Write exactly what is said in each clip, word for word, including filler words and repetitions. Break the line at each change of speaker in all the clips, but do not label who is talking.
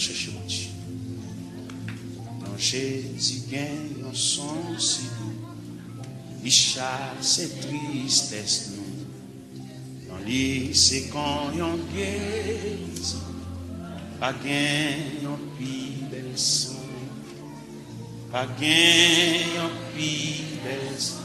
chercher mon Dieu. Non, Jésus gagne son si doux. Il chasse tristesse nous. Dans lui, c'est quand on guérit. Pas gagne en plus belle sang. Pas gagne en plus belle sang.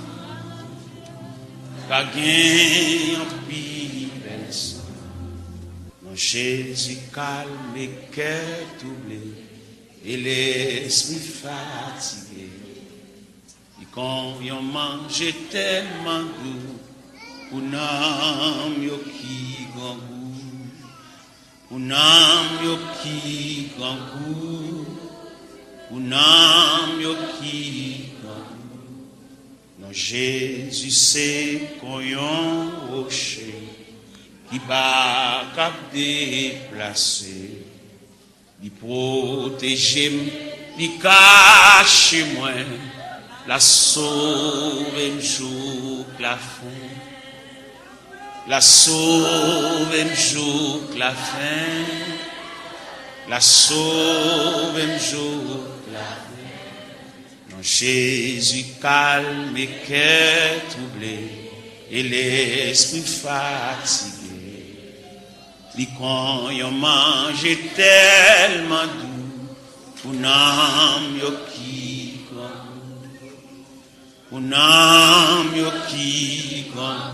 Pas gagne en plus belle sang. Non, Jésus calme les cœurs troublés et l'esprit fatigué. Et quand on mange tellement doux, pour n'am yo qui grand goût, pour n'am yo qui grand goût, pour n'am yo qui grand goût. Non, Jésus c'est qu'on yon rocher qui va cap déplacer, il protège, il cache moi, la sauve un jour la fin, la sauve un jour la fin, la sauve un jour la fin. Non, Jésus calme et cœur troublé et l'esprit fatigué. Li quand yon mange tellement doux, pour n'am yo qui grand, pour n'am yo qui grand,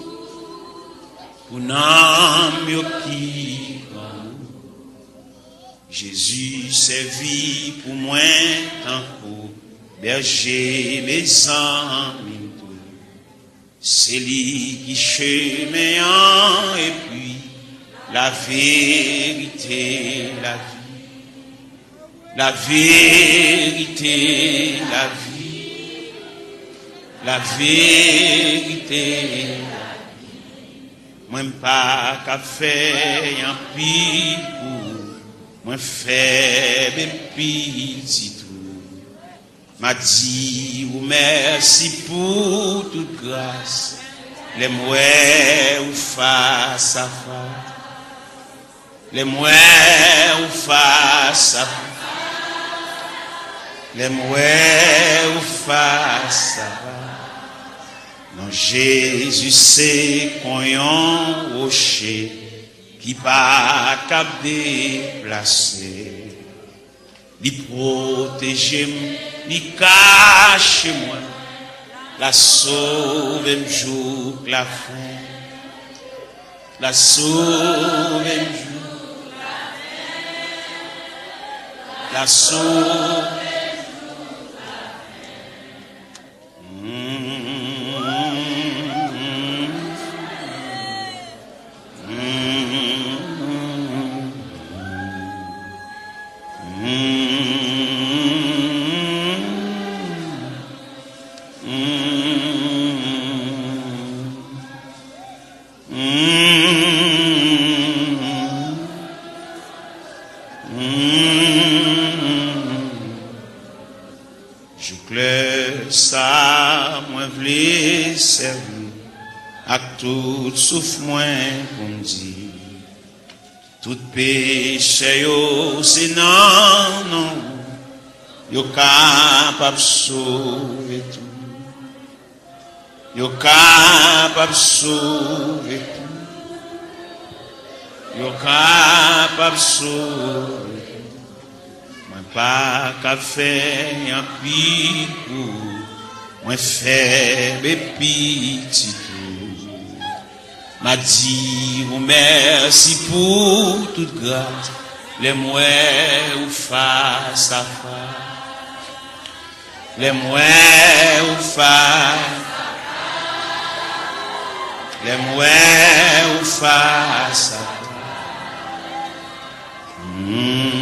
pour n'am yo qui grand. Jésus servit pour moi tant pour berger mes amis tout. C'est lui qui chemin et puis la vérité, la vie, la vérité, la vie, la vérité, la vie. Moi pas qu'à faire un pis pour, moi faible petit tout. M'a dit ou merci pour toute grâce, les mouets ou face à face. Les mouets ou face à les mouets ou face à non, Jésus c'est qu'on yon rocher qui pas cap déplacer, li protège, li cache moi, la sauve un jour la fin, la sauve un jour. La sauve. Tout souffle moins pour me dire, tout péché yo c'est non, non, yo capable sauver tout, yo capable sauver tout, yo capable sauver tout. Moi pas qu'à faire un pis pour, moi faible petit. M'a dit ou merci pour toute grâce, les mouets ou face à face, les mouets ou face, les mouets ou face à face. Mmh.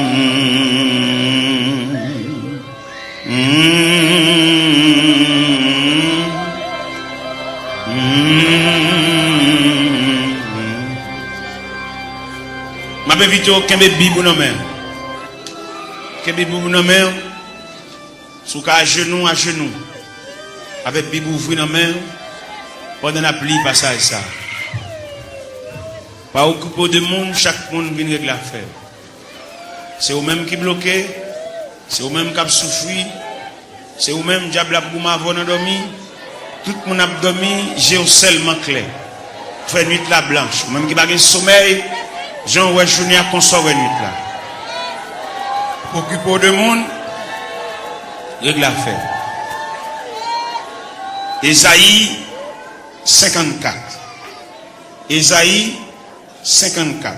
m'a invité au Kembe Bibou non mais. Kembe Bibou non mais. Sous à genoux à genoux. Avec Bibou ouvri non mais. Pendant la pluie passage ça. Pas occupé de monde, chaque monde vient régler l'affaire. C'est eux-mêmes qui bloquent, c'est eux-mêmes qui souffrent, c'est eux-mêmes qui diable pour m'avoir dormi. Tout le monde a dormi, j'ai seulement clair. Fait nuit la blanche, même qui n'a pas de sommeil, Jean ouais journée à consommer nuit là. Occupé de monde, règle l'affaire. Ésaïe cinquante-quatre. Ésaïe cinquante-quatre.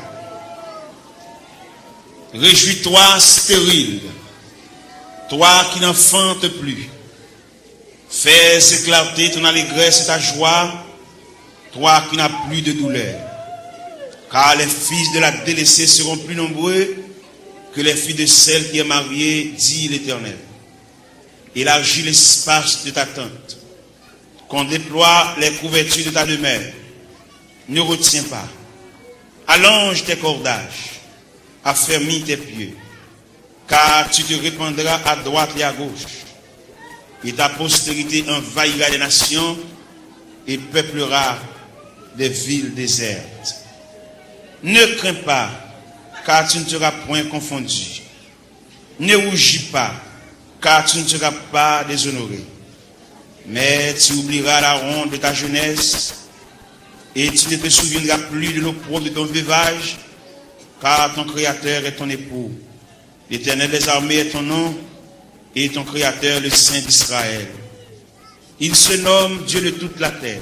Réjouis-toi stérile, toi qui n'enfantes plus. Fais éclater ton allégresse et ta joie, toi qui n'as plus de douleur. Car les fils de la délaissée seront plus nombreux que les filles de celle qui est mariée, dit l'Éternel. Élargis l'espace de ta tente, qu'on déploie les couvertures de ta demeure. Ne retiens pas. Allonge tes cordages, affermis tes pieds, car tu te répandras à droite et à gauche, et ta postérité envahira les nations et peuplera des villes désertes. Ne crains pas, car tu ne seras point confondu. Ne rougis pas, car tu ne seras pas déshonoré. Mais tu oublieras la ronde de ta jeunesse, et tu ne te souviendras plus de l'opprobre de ton veuvage, car ton Créateur est ton époux. L'Éternel des armées est ton nom, et ton Créateur le Saint d'Israël. Il se nomme Dieu de toute la terre,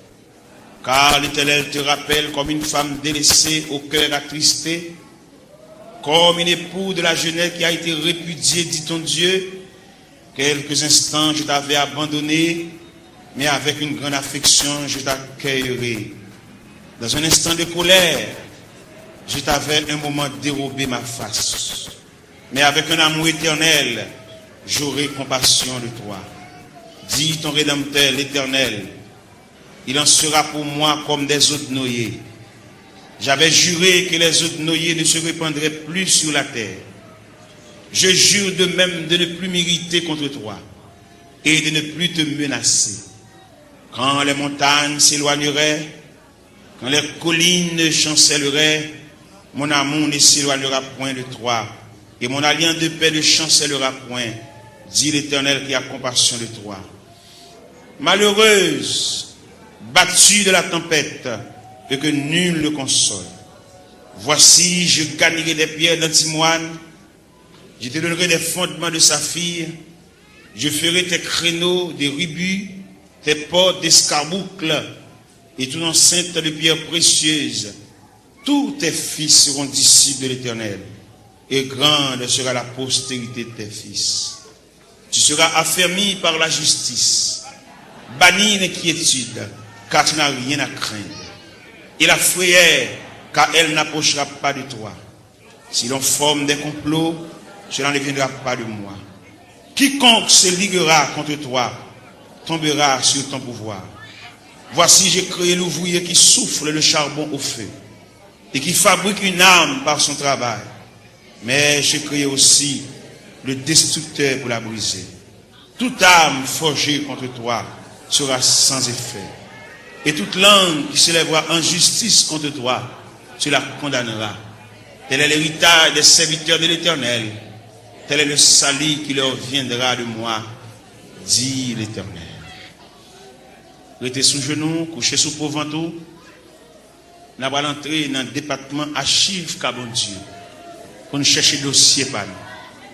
car l'Éternel te rappelle comme une femme délaissée au cœur attristé, comme une épouse de la jeunesse qui a été répudiée, dit ton Dieu. Quelques instants je t'avais abandonné, mais avec une grande affection je t'accueillerai. Dans un instant de colère, je t'avais un moment dérobé ma face. Mais avec un amour éternel, j'aurai compassion de toi. Dis ton Rédempteur, l'Éternel, il en sera pour moi comme des eaux de noyer. J'avais juré que les eaux de noyer ne se répandraient plus sur la terre. Je jure de même de ne plus m'irriter contre toi et de ne plus te menacer. Quand les montagnes s'éloigneraient, quand les collines chancelleraient, mon amour ne s'éloignera point de toi, et mon alliance de paix ne chancellera point, dit l'Éternel qui a compassion de toi. Malheureuse, battue de la tempête, et que nul ne console. Voici, je gagnerai des pierres d'antimoine, je te donnerai des fondements de saphir, je ferai tes créneaux des rubis, tes portes d'escarboucles, et ton enceinte de pierres précieuses. Tous tes fils seront disciples de l'Éternel, et grande sera la postérité de tes fils. Tu seras affermi par la justice, banni l'inquiétude, car tu n'as rien à craindre. Et la frayeur, car elle n'approchera pas de toi. Si l'on forme des complots, cela ne viendra pas de moi. Quiconque se liguera contre toi tombera sur ton pouvoir. Voici, j'ai créé l'ouvrier qui souffle le charbon au feu et qui fabrique une arme par son travail. Mais j'ai créé aussi le destructeur pour la briser. Toute arme forgée contre toi sera sans effet. Et toute langue qui s'élèvera en justice contre toi, tu la condamneras. Tel est l'héritage des serviteurs de l'Éternel. Tel est le salut qui leur viendra de moi, dit l'Éternel. Restez sous genoux, couchez sous pauvre-ventou. Nous allons entrer dans le département archives Cabon Dieu pour nous chercher dossier par nous.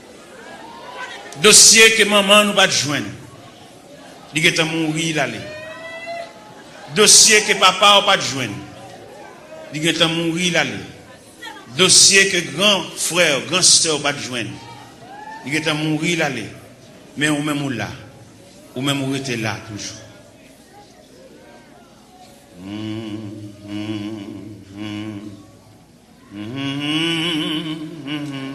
Dossier que maman nous va joindre. Il est mourir l'aller. Dossier que papa n'a pas joindre. Il est mourir l'aller. Dossier que grand frère, grand soeur va joindre. Il est mourir l'aller. Mais ou même là. Ou même ou était là toujours. Mm, mm, mm, mm, mm, mm.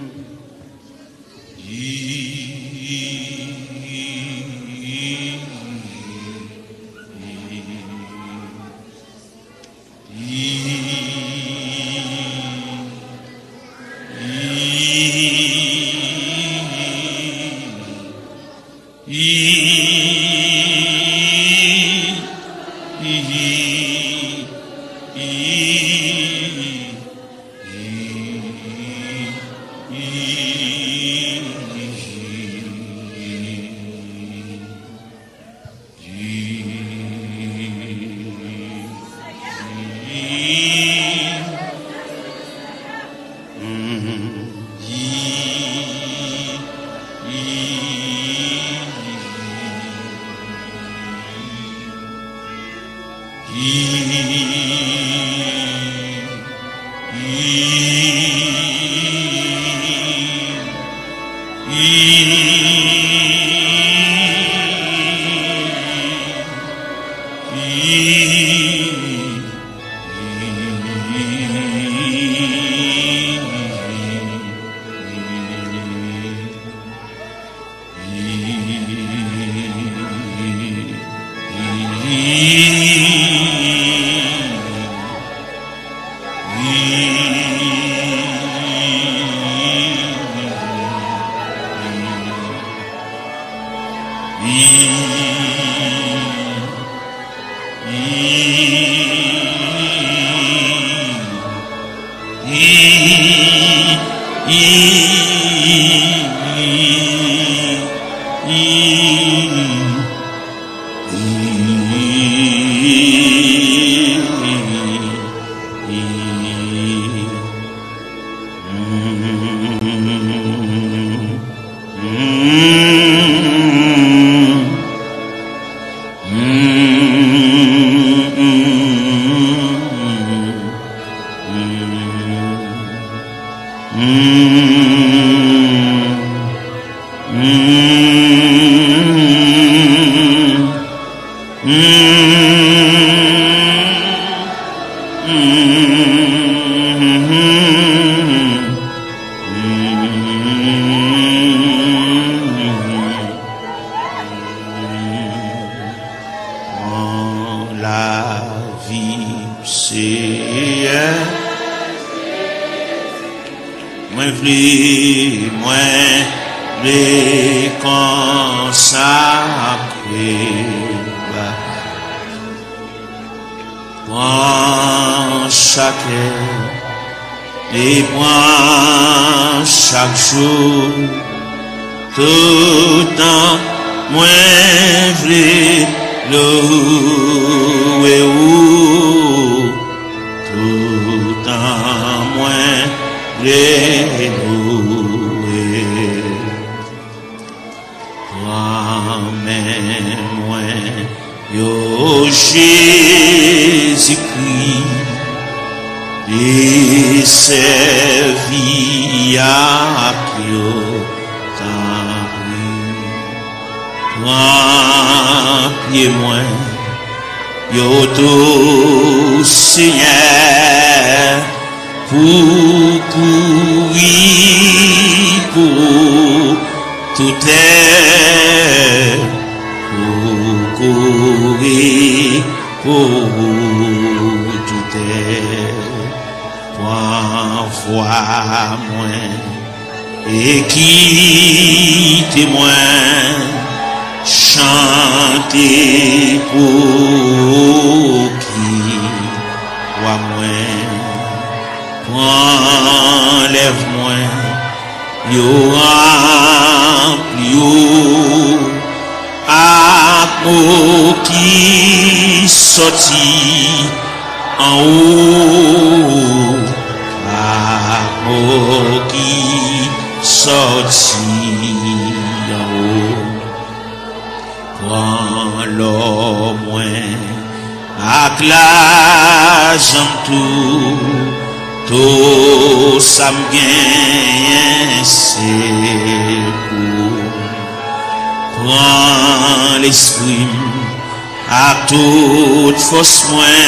Toute force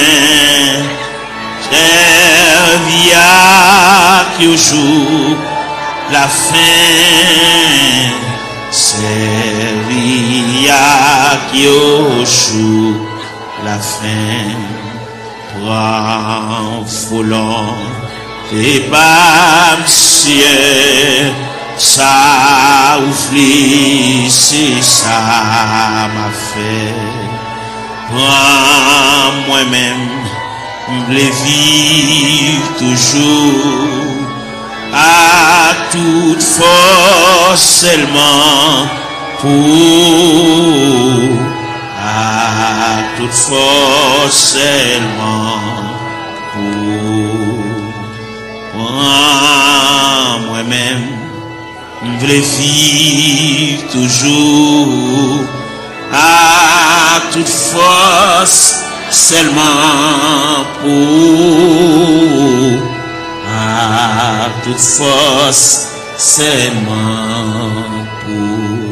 moins servi à qui au jour la fin servi à qui au jour la fin toi volant et pas ciel ça ouvre, c'est ça m'a fait. Prends moi-même, m'vle vivre toujours à toute force seulement pour, à toute force seulement pour. Prends moi-même, m'vle vivre toujours à toute force seulement pour, à toute force seulement pour.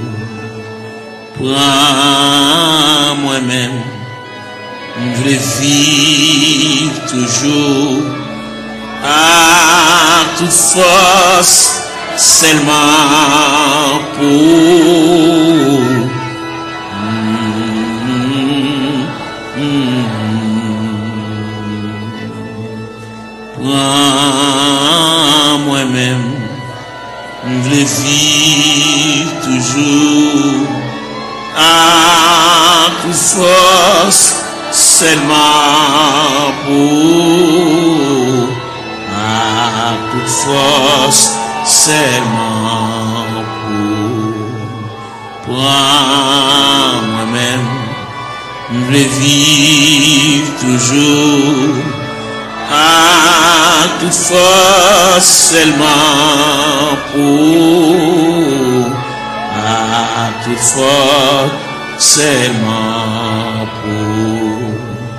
Prends moi-même, m'vle vivre toujours à toute force seulement pour. Prends moi-même, m'vle vivre toujours à toute force seulement pour, à toute force seulement pour. Prends moi-même, m'vle vivre toujours à toute force seulement pour, à toute force seulement pour.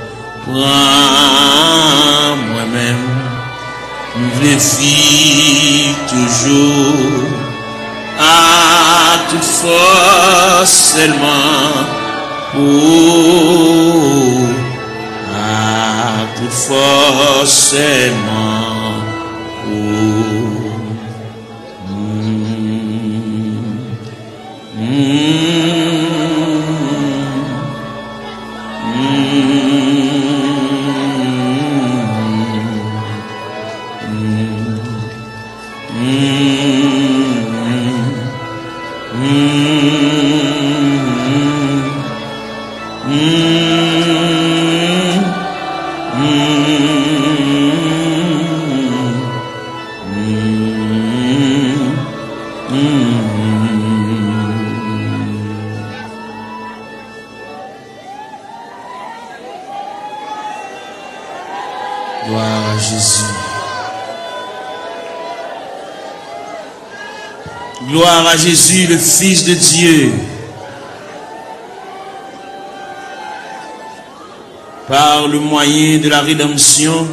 Prends moi-même, m'vle vivre toujours à toute force seulement pour, à toute force seulement pour. Mm. Gloire à Jésus. Gloire à Jésus, le Fils de Dieu. Par le moyen de la rédemption,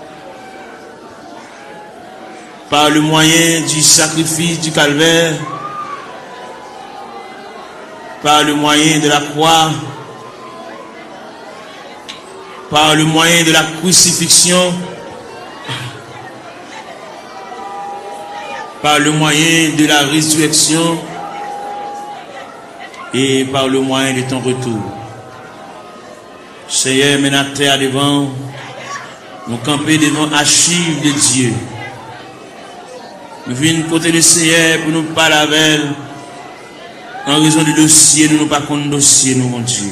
par le moyen du sacrifice du calvaire, par le moyen de la croix, par le moyen de la crucifixion, par le moyen de la résurrection et par le moyen de ton retour. Seigneur, mets la terre devant, nous camper devant l'archive de Dieu. Nous venons côté le Seigneur pour nous parler avec elle. En raison du dossier, nous ne pas contre dossier, nous, mon Dieu.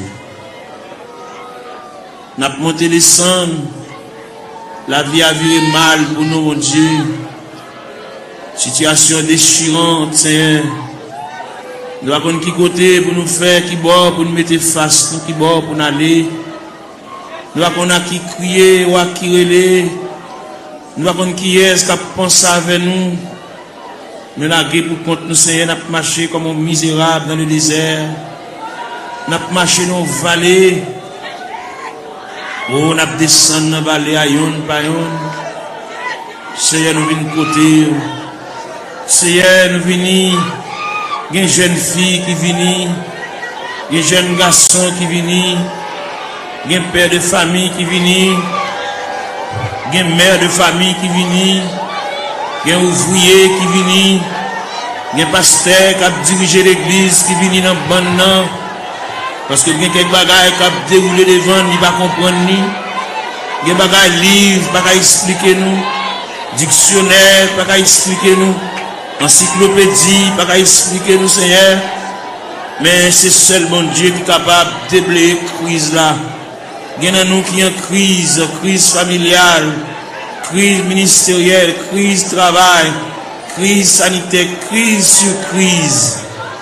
Nous avons monté les cendres. La vie a viré mal pour nous, mon Dieu. Situation déchirante, Seigneur. Nous avons qui côté pour nous faire, qui bord pour nous mettre face, nous qui bord pour nous aller. Nous avons qui crier ou qui relais. Nous avons qui est-ce qui a pensé avec nous. Nous avons pour compte nous, Seigneur, nous avons marché comme un misérable dans le désert. Nous avons marché dans les vallées. Oh, nous avons descendu dans les vallées à yon par yon. Seigneur, nous venons côté. Seigneur, nous venons. Il y a une jeune fille qui vient. Il y a un jeune garçon qui vient. Il y a un père de famille qui vient. Il y a une mère de famille qui vient. Il y a un ouvrier qui vient. Il y a un pasteur qui a dirigé l'église qui vient dans le bon. Parce que il y a quelques bagages qui ont déroulé devant, il ne va pas comprendre. Il y a des bagages livres, qui ne va pas expliquer nous. Dictionnaire, qui ne va pas expliquer nous.
Encyclopédie, pas qu'à expliquer nous, Seigneur. Mais c'est seul bon Dieu qui est capable de déblayer la crise là. Il y en a nous qui ont une crise, crise familiale, crise ministérielle, crise travail, crise sanitaire, crise sur crise.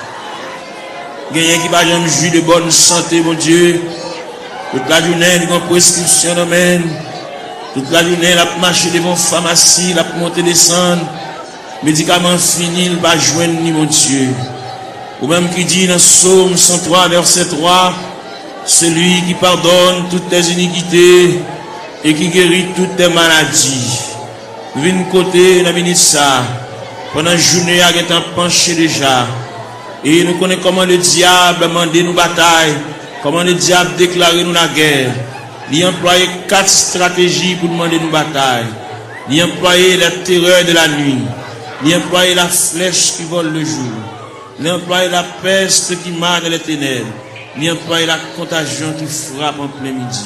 Il y a qui va jamais jouir de bonne santé, mon Dieu. Toute la journée, il y a une prescription d'homme. Toute la journée, il a marché devant la pharmacie, il a monté descendre. Médicaments finis, il va joindre ni mon Dieu. Ou même qui dit dans Psaume cent trois, verset trois, celui qui pardonne toutes tes iniquités et qui guérit toutes tes maladies. Nous venons côté, nous venons ça. Pendant la journée, il a été penché déjà. Et nous connaissons comment le diable a demandé nous bataille, comment le diable a déclaré nous la guerre. Il a employé quatre stratégies pour demander nous bataille. Il a employé la terreur de la nuit. Il a employé la flèche qui vole le jour. Il a employé la peste qui marche dans les ténèbres. Il a employé la contagion qui frappe en plein midi.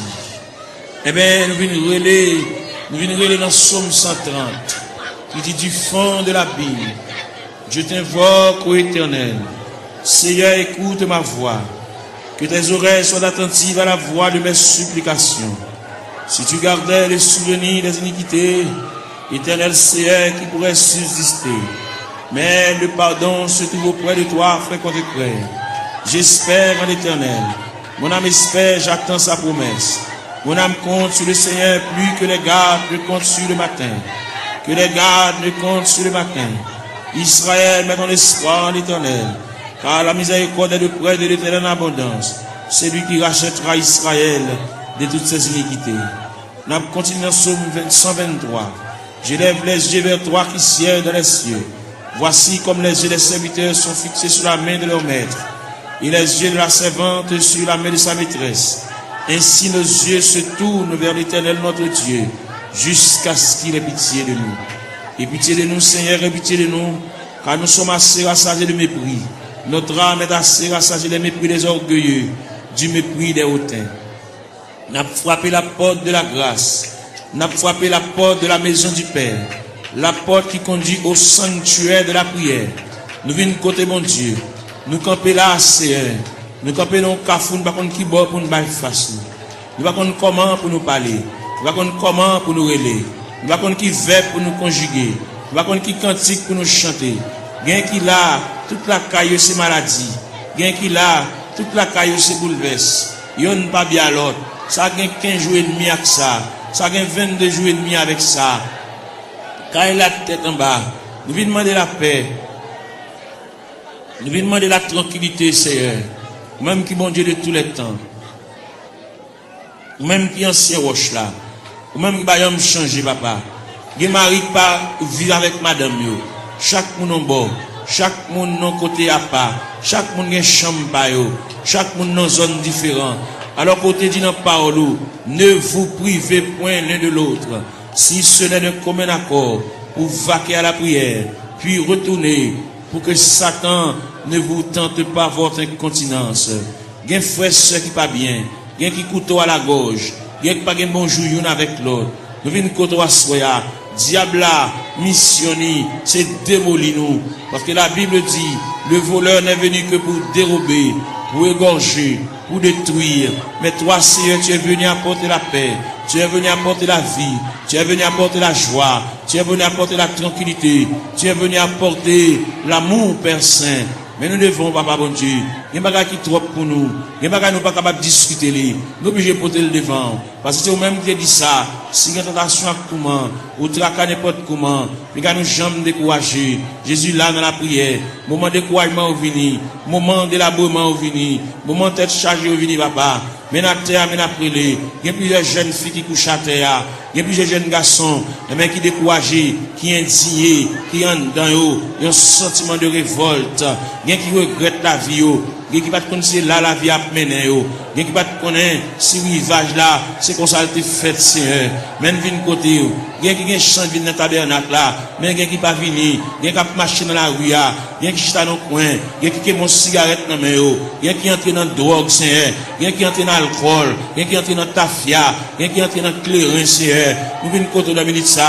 Eh bien, nous venons relayer, nous venons relayer dans Psaume cent trente, qui dit du fond de la Bible, je t'invoque, ô Éternel. Seigneur, écoute ma voix. Que tes oreilles soient attentives à la voix de mes supplications. Si tu gardais les souvenirs des iniquités, Éternel Seigneur, qui pourrait subsister. Mais le pardon se trouve auprès de toi, frère contre frère. J'espère en l'Éternel. Mon âme espère, j'attends sa promesse. Mon âme compte sur le Seigneur plus que les gardes ne comptent sur le matin. Que les gardes ne comptent sur le matin. Israël met ton espoir en l'Éternel. Car la miséricorde est de près de l'Éternel en abondance. C'est lui qui rachètera Israël de toutes ses iniquités. Nous continuons dans Psaume cent vingt-trois. J'élève les yeux vers toi qui sièges dans les cieux. Voici comme les yeux des serviteurs sont fixés sur la main de leur maître, et les yeux de la servante sur la main de sa maîtresse. Ainsi nos yeux se tournent vers l'Éternel notre Dieu, jusqu'à ce qu'il ait pitié de nous. Et pitié de nous, Seigneur, et pitié de nous, car nous sommes assez rassasiés de mépris. Notre âme est assez rassasiée des mépris des orgueilleux, du mépris des hautains. N'a frappé la porte de la grâce, n'a frappé la porte de la maison du Père, la porte qui conduit au sanctuaire de la prière. Nous venons côté mon Dieu, nous camper là, Seigneur, nous camper dans le cafou, nous ne savons pas qui bord pour nous faire face. Nous ne savons pas comment pour nous parler, nous ne savons pas comment pour nous relayer, nous ne savons pas qui verbe pour nous conjuguer, nous ne savons pas qui cantique pour nous chanter. Gain qui là, toute la caille c'est maladie. Gain qui là, toute la caille c'est bouleverse. Yon pas bien l'autre. Ça gagne quinze jours et demi avec ça. Ça gagne vingt-deux jours et demi avec ça. Quand il a la tête en bas, nous venons demander la paix. Nous venons demander la tranquillité, Seigneur. Même qui bon Dieu de tous les temps. Même qui ancien roche là. Ou même qui va me changer, papa. Qui mari pas vivre avec madame yo. Chaque monde en bord, chaque monde dans côté à part, chaque monde a une chambre par yo, chaque monde dans zone différente. Alors côté dit dans parole, ne vous privez point l'un de l'autre, si ce n'est d'un commun accord, pour vaquer à la prière, puis retourner, pour que Satan ne vous tente pas votre incontinence. Gen frère soeur qui pas bien, gen qui couteau à la gorge, gen qui pas gen bonjour une avec l'autre. Nous venons côté à soya. Diable là, missionné, c'est démolir nous. Parce que la Bible dit, le voleur n'est venu que pour dérober, pour égorger, pour détruire. Mais toi, Seigneur, tu es venu apporter la paix, tu es venu apporter la vie, tu es venu apporter la joie, tu es venu apporter la tranquillité, tu es venu apporter l'amour, Père Saint. Mais nous devons, papa bon Dieu, il y a des choses qui sont trop pour nous. Il y a des choses qui ne sont pas capables de discuter. Nous sommes obligés de porter le devant. Parce que c'est vous-même qui dit ça. Si il y a une tentation à comment, ou traquer n'importe comment, nous ne nous jamais décourager. Jésus là dans la prière. Moment de découragement au vini. Moment d'élaboration au vini. Moment de tête chargée au vini, papa. Mais à terre, mais après les. Il y a plusieurs jeunes filles qui couchent à terre. Il y a plusieurs jeunes garçons, mais qui découragés, qui indignés, qui ont dans eux, un sentiment de révolte. Il y a qui regrettent la vie. Il y a qui ne connaissent pas là la vie à mener. Il y a qui ne connaissent pas ce rivage là, c'est comme ça a été fait, Seigneur. Même vin côté. Il y a qui ont changé dans le tabernacle là, mais il y a qui pas venu. Il y a qui ont marché dans la rue. Il y a qui sont dans le coin. Il y a qui ont une cigarette dans la main. Il y a qui ont entré dans la drogue, Seigneur. Il y a qui ont entré dans l'alcool. Il y a qui ont entré dans la tafia. Il y a qui ont entré dans le clairin, Seigneur. Nous venons côté de la minute ça.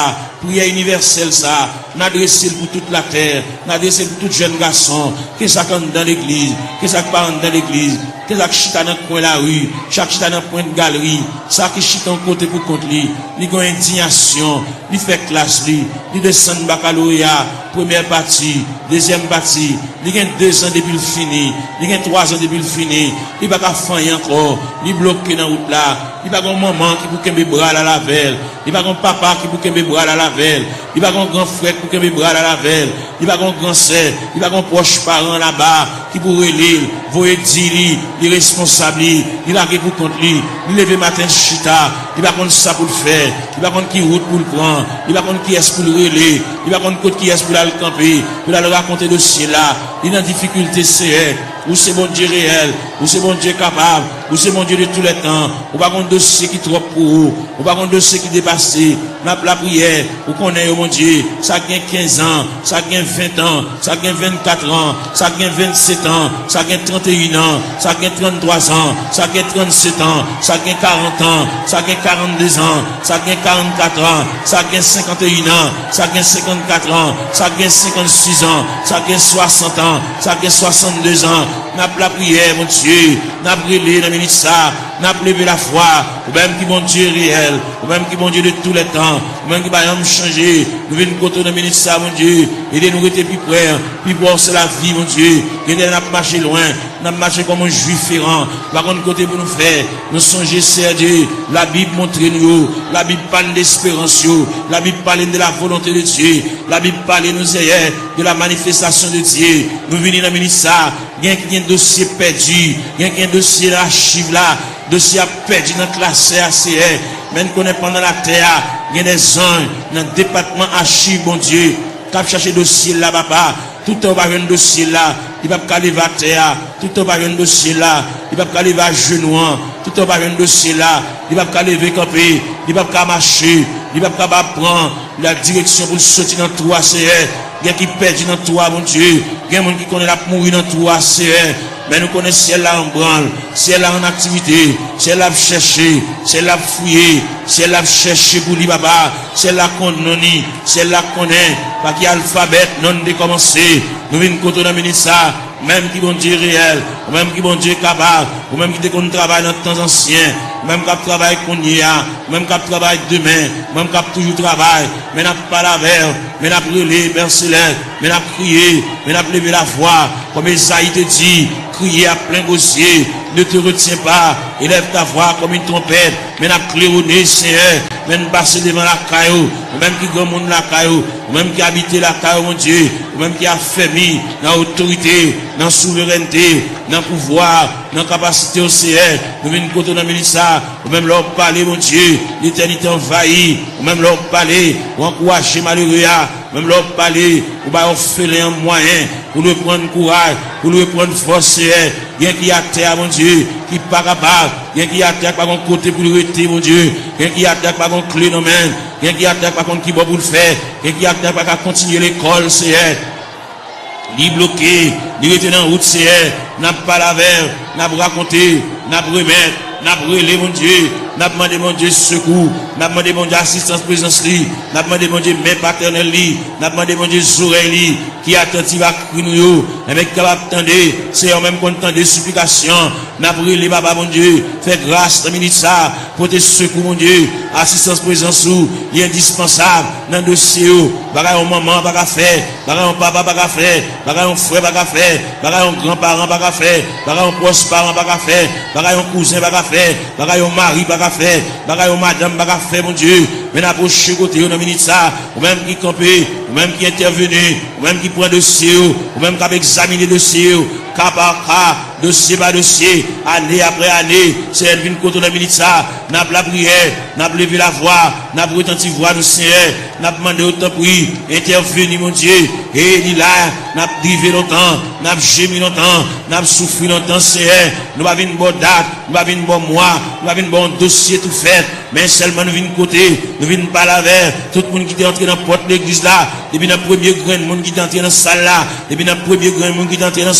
prière universelle ça, n'adresser pour toute la terre, n'adresser pour tout jeune garçon, que ça compte dans l'église, que ça parle dans l'église, que ça chita dans le coin de la rue, chaque chita dans le point de galerie, ça qui chita en côté pour contre lui, il a une indignation, il fait classe lui, il descend baccalauréat, première partie, deuxième partie, il a deux ans depuis le fini, il a trois ans depuis le fini, il va pas faire encore, il bloqué dans la route là, il va pas un maman qui pour qu'un bras à la velle, il va pas un papa qui pour qu'un bras à la velle, il va pas un grand frère pour qu'un bras à la velle, il va pas un grand sœur, il va pas un proche parent là-bas qui pourrait lire, voyer dire il est responsable, il a pour contre lui, il lève matin chita, il va contre ça pour le faire, il va contre qui route pour le prendre, il va contre qui est pour le relayer, il va contre qui est pour le camper, pour aller raconter le dossier là, il est en difficulté c'est ou c'est bon Dieu réel, ou c'est bon Dieu capable, ou c'est bon Dieu de tous les temps, ou pas un dossier qui est trop pour vous, ou pas un dossier qui dépasse, n'a la prière, ou qu'on est au mon Dieu, ça gagne quinze ans, ça gagne vingt ans, ça gagne vingt-quatre ans, ça gagne vingt-sept ans, ça gagne trente et un ans, ça gagne trente-trois ans, ça gagne trente-sept ans, ça gagne quarante ans, ça gagne quarante-deux ans, ça gagne quarante-quatre ans, ça gagne cinquante et un ans, ça gagne cinquante-quatre ans, ça gagne cinquante-six ans, ça gagne soixante ans, ça gagne soixante-deux ans, n'a pas la prière, mon Dieu, n'a brûlé dans minute ça, n'a pas levé la foi, ou même qui mon Dieu réel, ou même qui mon Dieu de tous les temps, ou même qui va me changer, nous venons côté dans minute ça, mon Dieu, aidez-nous à être plus près, puis voir c'est la vie, mon Dieu, aidez-nous à marcher loin, n'a marché comme un juif ferrant, par contre côté pour nous faire, nous songer, c'est Dieu, la Bible montre nous, la Bible parle d'espérance, la Bible parle de la volonté de Dieu, la Bible parle nous hier de la manifestation de Dieu, nous venons dans minute ça, il y a un dossier perdu, il y a un dossier archive là, dossier perdu dans la classe A C R, même qu'on est pendant la terre, il y a des anges dans le département archive, bon Dieu, qui ont cherché dossier là, papa, tout en bas un dossier là, il va pas aller à terre, tout en bas un dossier là, il va pas aller à genoux, tout en bas un dossier là, il va pas lever camper, il va pas marcher, il va pas prendre la direction pour sortir dans trois A C R. Il y a qui perdent dans toi, mon Dieu. Il y a des gens qui connaissent la mourir dans toi, c'est mais nous connaissons ciel là en branle, ciel là en activité, ciel là chercher, ciel là fouiller, ciel là chercher pour lui papa, ciel là qu'on non, ciel là connaît, pas qu'il y a alphabet non décommencé. Nous venons contre la ministre ça, même qui bon Dieu réel, ou même qui bon Dieu capable, ou même qui déconne travail dans le temps ancien, même qui travaille qu'on y a, même qui travaille demain, même qui toujours travail, mais n'a pas la verre, mais n'a brûlé, Père Céleste, mais n'a prié, mais n'a levé la voix, comme Esaïe te dit, crier à plein gosier, ne te retiens pas, élève ta voix comme une trompette, mais n'a claironné, Seigneur, même passer devant la caillou, ou même qui grand monde la caillou, ou même qui habite la caillou, mon Dieu, ou même qui a fermé dans l'autorité, dans la souveraineté, dans le pouvoir, dans la capacité au Seigneur, nous venons côté dans le ministère, ou même leur parler, mon Dieu, l'éternité envahie, ou même leur parler, ou encourager malheureux, même leur parler, ou bien offrir un moyen pour lui prendre courage, pour lui prendre force, bien qui a terre, mon Dieu, qui pas capable, bien qui a terre par un côté pour lui rester, mon Dieu, bien qui a terre par un clé dans main, bien qui a terre par contre qui va pour le faire, bien qui a terre par continuer l'école, c'est ni bloqué, ni rester dans la route, c'est n'a pas la verre, n'a pas raconté, n'a pas remettre, n'a pas relé, mon Dieu, n'a pas demandé, mon Dieu, secours, n'a pas demandé, mon Dieu, assistance, présence, n'a pas demandé, mon Dieu, main paternelle, n'a pas demandé, mon Dieu, oreilles, qui attentif à nous, mais qui capable d'attendre, c'est en même content des supplications, n'a pas relé, papa, mon Dieu, fais grâce, dans minute ça, pour tes secours, mon Dieu, assistance, présence, il est indispensable, dans le dossier, bagaille au maman, bagaille faire, bagaille au papa, bagaille faire, bagaille au frère, bagaille faire, bagaille au grand-parent, bagaille faire, bagaille au proche parent, bagaille faire, bagaille au cousin, bagaille faire, bagaille au mari, bagaille faire, bagaille au madame, bagaille faire, mon Dieu, mais n'approche côté, on a minute ça, ou même qui campé, ou même qui intervenu, ou même qui prend dossier, ou même qui a examiné dossier, cas par cas, dossier par dossier, année après année, c'est elle vient contre la minute ça, n'a pas la prière, n'a pas levé la voix, n'a pas retenti voix du Seigneur, n'a pas demandé autant prix, intervenu mon Dieu, et il là, n'a pas drivé longtemps, n'a pas gémi longtemps, n'a pas souffert longtemps, Seigneur, nous avons une bonne date, nous avons une bonne mois, nous avons un bon dossier tout fait, mais seulement nous venons côté, nous venons pas la vers, tout le monde qui est entré dans la porte de l'église là, depuis le premier grain, le monde qui est entré dans la salle là, depuis le premier grain, le monde qui est entré dans le sanctuaire,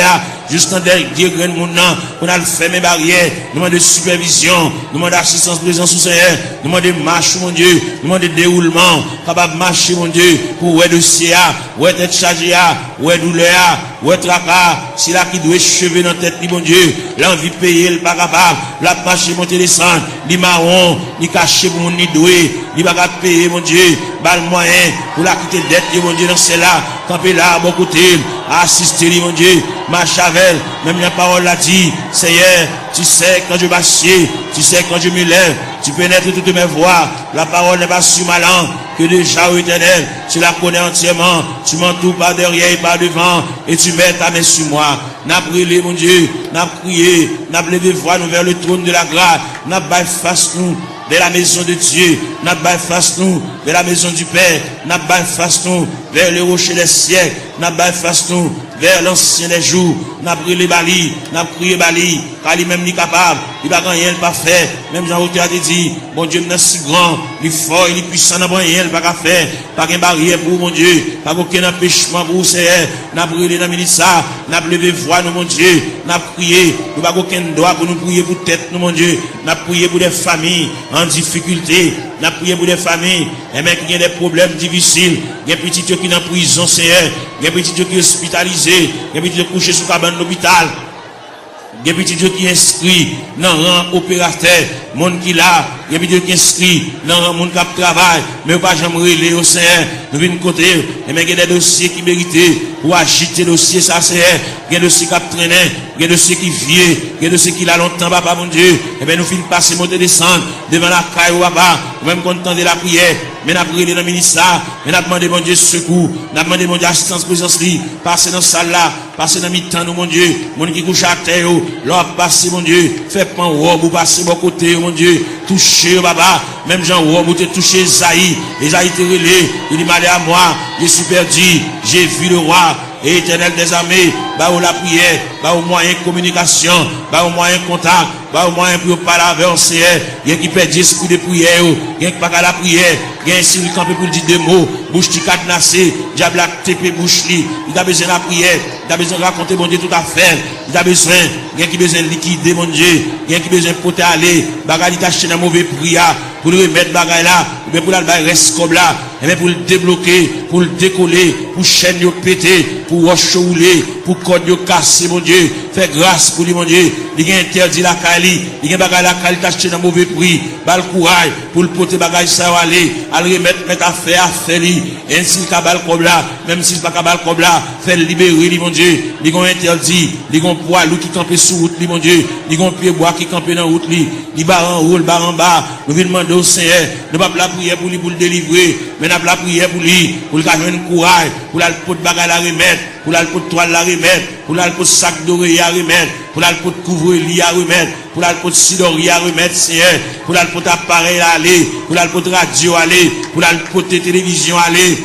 là, juste dans des grains de monde, on a le fait mes barrières, nous demandons de supervision, nous demandons d'assistance présence au Seigneur, nous demandons de marche, mon Dieu, nous demandons de déroulement, capable de marcher, mon Dieu, pour ouais dossier, ouais tête chargée, ouais douleur, ouais tracas, si là qui doit cheveux dans la tête, mon Dieu, l'envie de payer, le pas capable, la marche, monter, descendre, ni marron, ni caché pour mon ni doué, ni pas capable de payer, mon Dieu, bal moyen, pour la quitter dette, mon Dieu, dans celle-là, camper là, bon côté, assister, mon Dieu, marche avec, même la parole l'a dit, Seigneur, tu sais quand je m'assieds, tu sais quand je me lève, tu pénètres toutes mes voies, la parole n'est pas sur ma langue, que déjà au éternel, tu la connais entièrement, tu m'entoures par derrière et par devant, et tu mets ta main sur moi. N'a brûlé, mon Dieu, n'a prié, n'a levé voix nous vers le trône de la grâce, n'a baillé face nous vers la maison de Dieu, n'a baillé face nous vers la maison du Père, n'a baillé face nous vers le rocher des siècles, n'a baillé face nous vers l'ancien des jours, n'a brûlé Bali, n'a prié Bali, car lui-même n'est capable, il va rien pas faire, même Jean-Route a dit, mon Dieu, il est si grand, il est fort, il est puissant, n'a rien pas faire, pas qu'une barrière pour mon Dieu, pas aucun empêchement pour Seigneur, n'a brûlé dans le ça, n'a levé voix, nous, mon Dieu, n'a prié, nous pas aucun droit pour nous prier pour tête, nous, mon Dieu, n'a prié pour des familles en difficulté, n'a prié pour des familles, et même qui ont des problèmes difficiles, il y a des petits qui sont en prison, Seigneur, il y a des petits qui sont hospitalisés, il y a des petits qui sont couchés sous cabane de l'hôpital. Il y a des petits qui sont inscrits dans le rang opérateur, monde qui là, il y a des petits qui sont inscrits dans le rang monde qui travaille, mais pas jamais relé au Seigneur, nous venons côté, et mais il y a des dossiers qui méritent pour agiter les dossiers, ça c'est, il y a des dossiers qui traînent, il y a des dossiers qui viennent, il y a des dossiers qui là longtemps, papa mon Dieu, et bien nous finissons passer, monter, descendre, devant la caille, papa, même content de la prière, mais nous avons prié dans le ministère, mais nous avons demandé mon Dieu secours, nous avons demandé mon Dieu assistance, présence, passer dans la salle là, passer dans le mi-temps, nous, mon Dieu, mon qui couche à terre, l'or passer, mon Dieu, fait pan robe, ou passer bon côté, mon Dieu, toucher, papa, même Jean robe, ou te toucher Esaïe, Esaïe te relé, il dit, malé à moi, je suis perdu, j'ai vu le roi, et éternel des armées, bah au la prière, bah au moyen de communication, bah au moyen de contact, bah au moyen pour parler avec un Seigneur, il y a qui perd l'esprit de prière, il y a qui pas qu'à la prière, il y a un s'il campé pour dire des mots, bouche qui cadenassée, diable a tépé bouche li, il a besoin de la prière, il a besoin de raconter mon Dieu tout à fait, il a besoin, il y a qui besoin de liquider mon Dieu, il y a qui besoin de porter aller, bagarre t'acheter dans mauvais prière, pour le remettre bagarre là, mais pour la reste comme là, et bien pour le débloquer, pour le décoller, pour chaîne yo péter, pour roche rouler, pour code yo casser, mon Dieu, fais grâce pour lui, mon Dieu, il y a interdit la Kali, il y a bagarre la Kali t'acheter dans mauvais prix, bal courage, pour le porter bagarre ça va aller, à le remettre, mettre à faire, à faire lui, et ainsi le cabal comme là, même si le pas cabal comme là, fait libérer lui, mon Dieu, il y a interdit, il y a un poids loup qui campait sous route, lui, mon Dieu, il y a un pied bois qui campait dans route, lui, il bar en haut, le bar en bas, nous venons demander au Seigneur, ne pas la prière pour lui, pour le délivrer, mais n'a pas la prière pour lui, pour le gagner un courage, pour la pot de bagarre la remettre, pour la pot de toile la remettre, pour la pot de sac d'oreiller à remettre, pour la pot de couvre-lit à remettre, pour la pot de sidori à remettre, Seigneur, pour la pot d'appareil à aller, pour la pot de radio à aller, pour la pot de télévision à aller,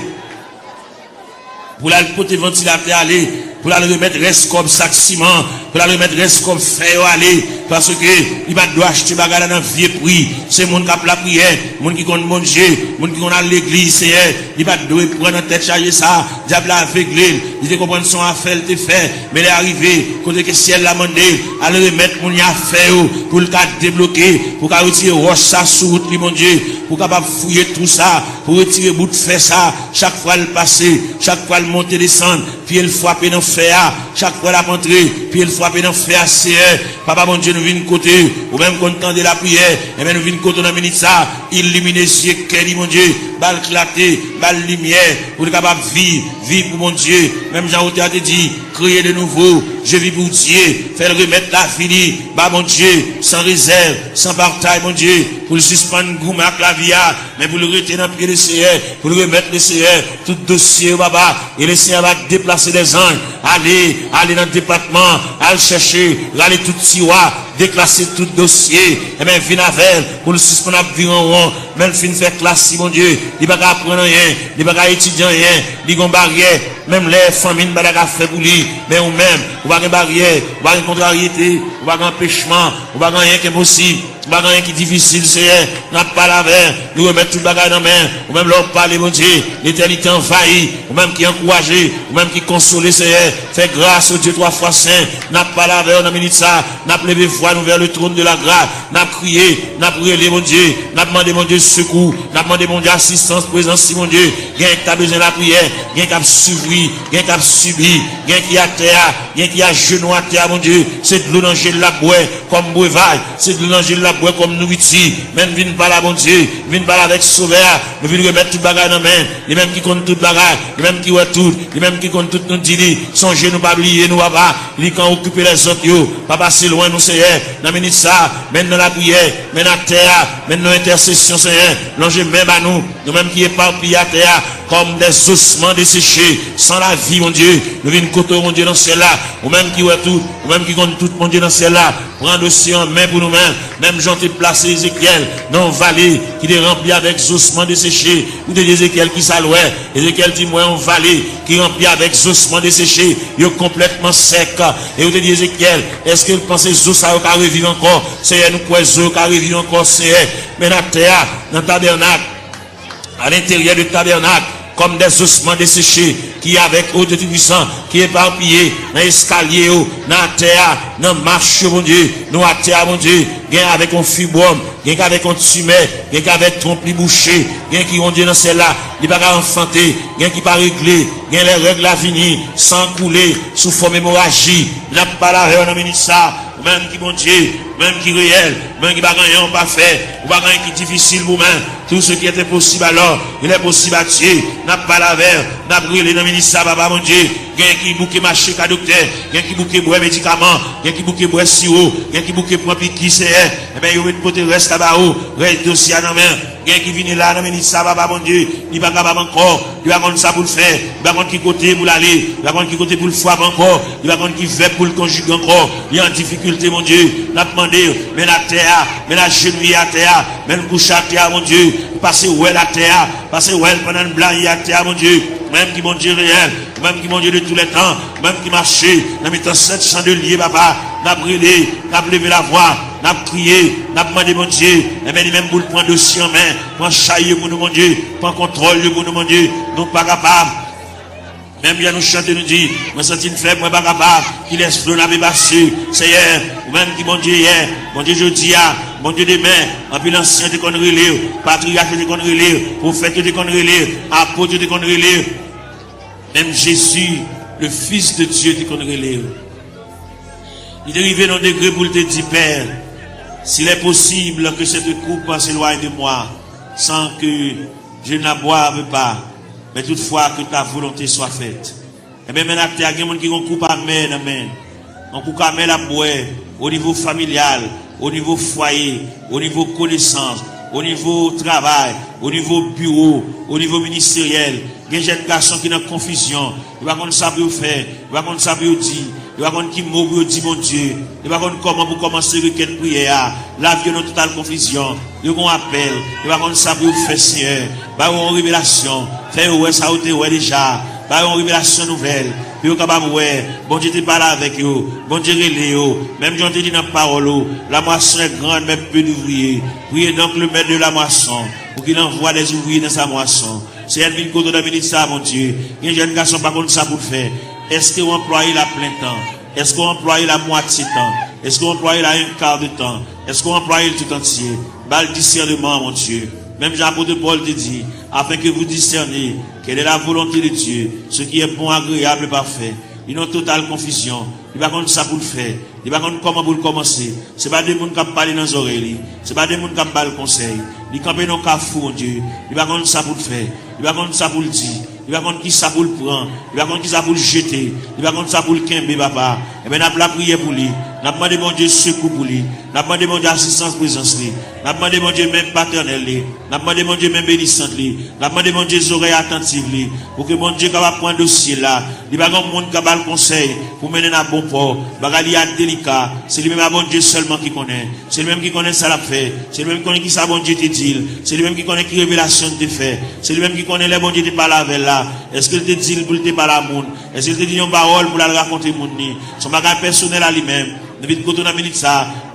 pour la pot de ventilateur à aller, pour la remettre reste comme sac ciment, pour la remettre reste comme fer à aller, parce que il va doit acheter bagarre dans vieux prix, c'est mon qui a la prière, mon qui compte manger, mon qui compte à l'église, Seigneur, il va devoir prendre en tête charger ça, diable aveuglé, il te comprendre son affaire, te fait, mais il est arrivé, côté que ciel l'a demandé, à le remettre mon affaire, pour le cas débloquer, pour qu'à retirer roche ça sous route, mon Dieu, pour capable fouiller tout ça, pour retirer bout de fer ça, chaque fois le passer, chaque fois le monter, descendre, puis le frapper dans fer, chaque fois la rentrer, puis le frapper dans fer, Seigneur, papa mon Dieu, nous venons côté, ou même content de la prière, et bien nous venons côté dans la minute ça, illuminer ciel, quel mon Dieu, balle clarté, balle lumière, pour être capable de vivre, vivre pour mon Dieu, même Jean-Route a dit, créer de nouveau, je vis pour Dieu, faire remettre la fini, bah mon Dieu, sans réserve, sans partage, mon Dieu, pour le suspendre, gourmet à clavier, mais pour le retenir dans le pied du Seigneur, pour le remettre le Seigneur, tout dossier, papa, et le Seigneur va déplacer des anges, aller, aller dans le département, aller chercher, aller tout tiroir, déclasser tout dossier, et bien, venir avec, pour le suspendre à vivre en rond, même fin faire classe, mon Dieu, il va pas apprendre rien, il va pas étudier rien, il va barrière, même les familles, il va pas faire pour lui, mais ou même, ou pas une barrière, ou pas une contrariété, ou pas un empêchement, ou pas rien qui est possible. bagage qui difficile, Seigneur, n'a pas la veine, nous remettre tout bagage dans main, ou même leur parler, mon Dieu, l'éternité envahie, ou même qui encourage, ou même qui console, Seigneur, fait grâce au Dieu trois fois saint, n'a pas la veine, dans minute ça, n'a levé voix nous vers le trône de la grâce, n'a crié, n'a prié, mon Dieu, n'a demandé, mon Dieu, secours, n'a demandé, mon Dieu, assistance, présence, si mon Dieu, gain qui a besoin de la prière, gain qui a suivi, gain qui a subi, gain qui a terre, gain qui a genou à terre, mon Dieu, c'est de l'eau dans le la boue, comme breuvage, c'est de l'eau dans la boue, comme nourriture, même viens pas là, mon Dieu, viens pas là avec sauveur, nous venons remettre tout bagage dans la main, les mêmes qui comptent tout bagage, les mêmes qui voient tout, les mêmes qui comptent tout nous dit, songez nous pas oublier, nous papa, les quand occuper les autres, yo, pas passer loin, nous, Seigneur, dans minute ça, maintenant la prière, maintenant la terre, maintenant l'intercession, Seigneur, l'ange même à nous, nous mêmes qui éparpillés à terre, comme des ossements desséchés, sans la vie, mon Dieu, nous venons côté, mon Dieu, dans celle-là, ou même qui voient tout, ou même qui comptent tout, mon Dieu, dans celle-là, prendre aussi en main pour nous-mêmes, même j'en ai placé Ézéchiel dans une vallée qui est remplie avec ossements desséchés, ou de Ézéchiel qui s'allouait, Ézéchiel dit, moi, une vallée qui est remplie avec ossements desséchés, il est complètement sec, et vous dit Ézéchiel, est-ce que vous pensez que ça va revivre encore, Seigneur, nous croyons que ça va revivre encore, Seigneur, mais dans la terre, dans le tabernacle, à l'intérieur du tabernacle, comme des ossements desséchés, qui avec eau de Tout-Puissant, qui est éparpillé, dans l'escalier, dans la terre, dans la marche, mon Dieu, nous à terre, mon Dieu, gain avec un fibrome, gain avec un tumeur, gain avec trompe bouché, gain qui, mon Dieu, dans celle-là, il va pas enfanter, gain qui pas réglé, gain les règles à venir, sans couler, sous forme hémorragie, n'a pas la règle, on a ça, même qui, mon Dieu, même qui réel, même qui va gagner, on pas fait, ou pas gagner qui difficile pour même, tout ce qui était possible alors, il est possible à tuer, n'a pas la verre, n'a brûlé dans le ministère, papa, mon Dieu, gain qui bouquet marché qu'à docteur, gain qui bouquet boire médicaments, gain qui bouquet boire sirop, gain qui bouquet prend qui c'est, eh bien, il va porter reste là-bas, reste dossier dans la main, gain qui vient là dans le ministère, papa, mon Dieu, il va capable encore, il va contre ça pour le faire, il va contre qui côté pour l'aller, il va contre qui côté pour le frapper encore, il va contre qui fait pour le conjuguer encore, il est en difficulté, mon Dieu, n'a demandé, mais la terre, mais la genouille à terre, mais le couche à terre, mon Dieu, passer où est la terre, passer où est pendant le blanc à terre, mon Dieu, même qui, mon Dieu, réel, même qui, mon Dieu, de tous les temps, même qui marchait, dans mes temps sept cents de lier, papa, n'a brûlé, n'a levé la voix, n'a crié, n'a demandé, mon Dieu, et bien, même pour le prendre dossier en main, prendre chaille pour nous, mon Dieu, prendre contrôle pour nous, mon Dieu, nous pas capables. Même bien nous chanter, nous dit, moi senti une faible, moi pas capable, qui laisse l'eau n'avait passé, Seigneur, ou même qui, mon Dieu, hier, mon Dieu, je dis, mon Dieu, demain, en plus l'ancien de qu'on relire, patriarche de qu'on relire, prophète de qu'on relire, apôtre de qu'on relire, même Jésus, le Fils de Dieu de qu'on relire. Il est arrivé dans le degré pour te dire, Père, s'il est possible que cette coupe s'éloigne de moi, sans que je ne la boive pas, mais toutefois que ta volonté soit faite. Et bien maintenant, il y a des gens qui ont coupe à main, amen. On coupe à main la boue, au niveau familial, au niveau foyer, au niveau connaissance, au niveau travail, au niveau bureau, au niveau ministériel. Il y a des jeunes garçons qui sont en confusion. Ils ne savent pas ça pour faire, ils ne savent pas ça pour dire, ils ne savent pas qui mot pour dire, mon Dieu. Ils ne savent pas comment pour commencer une prière. La vie est en totale confusion. Ils ont un appel, ils ne savent pas ça pour faire, Seigneur. Ils ont une révélation. Faire ouais, ça a été ouais déjà. Ils ont une révélation nouvelle. Puis, ouais, bon Dieu te parle avec eux, bon Dieu relève eux, même j'en te dit dans la parole, la moisson est grande, mais peu d'ouvriers. Priez donc le maître de la moisson, pour qu'il envoie des ouvriers dans sa moisson. C'est elle qui vient de venir ça, mon Dieu. Il y a des jeunes garçons pas contre ça pour faire. Est-ce qu'on emploie la plein temps? Est-ce qu'on emploie la moitié temps? Est-ce qu'on emploie la un quart de temps? Est-ce qu'on emploie le tout entier? Bah, le discernement, mon Dieu. Même Jean-Apôtre Paul te dit, afin que vous discerniez quelle est la volonté de Dieu, ce qui est bon, agréable et parfait. Ils ont totale confusion. Il va contre ça pour le faire. Il va contre comment pour le commencer. Ce n'est pas des gens qui parlent dans les oreilles. Ce n'est pas des gens qui parlent le conseil. Ils campent dans le cafou, mon Dieu. Il va contre ça pour le faire. Il va contre ça pour le dire. Il va contre qui ça pour le prendre. Il va contre qui ça pour le jeter. Il va contre ça pour le quimber, papa. Et bien, on a la prière pour lui. On a demandé, mon Dieu, secours pour lui. On a demandé, mon Dieu, assistance, présence, lui. On a demandé, mon Dieu, même paternel, lui. On a demandé, mon Dieu, même bénissante, lui. On a demandé, mon Dieu, oreilles attentives, lui. Pour que, mon Dieu, capable prendre dossier là. Il va avoir un monde qui va le conseil pour mener à bon port. Bagali a délicat. C'est lui-même, mon Dieu, seulement qui connaît. C'est lui-même qui connaît ça l'a fait. C'est lui-même qui connaît qui ça, bon Dieu, te dit. C'est lui-même qui connaît qui révélation te fait. C'est lui-même qui connaît les bon Dieu, te parle avec là. Est-ce qu'il te dit pour te parler à monde? Est-ce qu'il te dit une parole pour la raconter monde? Son bagage personnel à lui-même. Nous vite côté dans minute ça,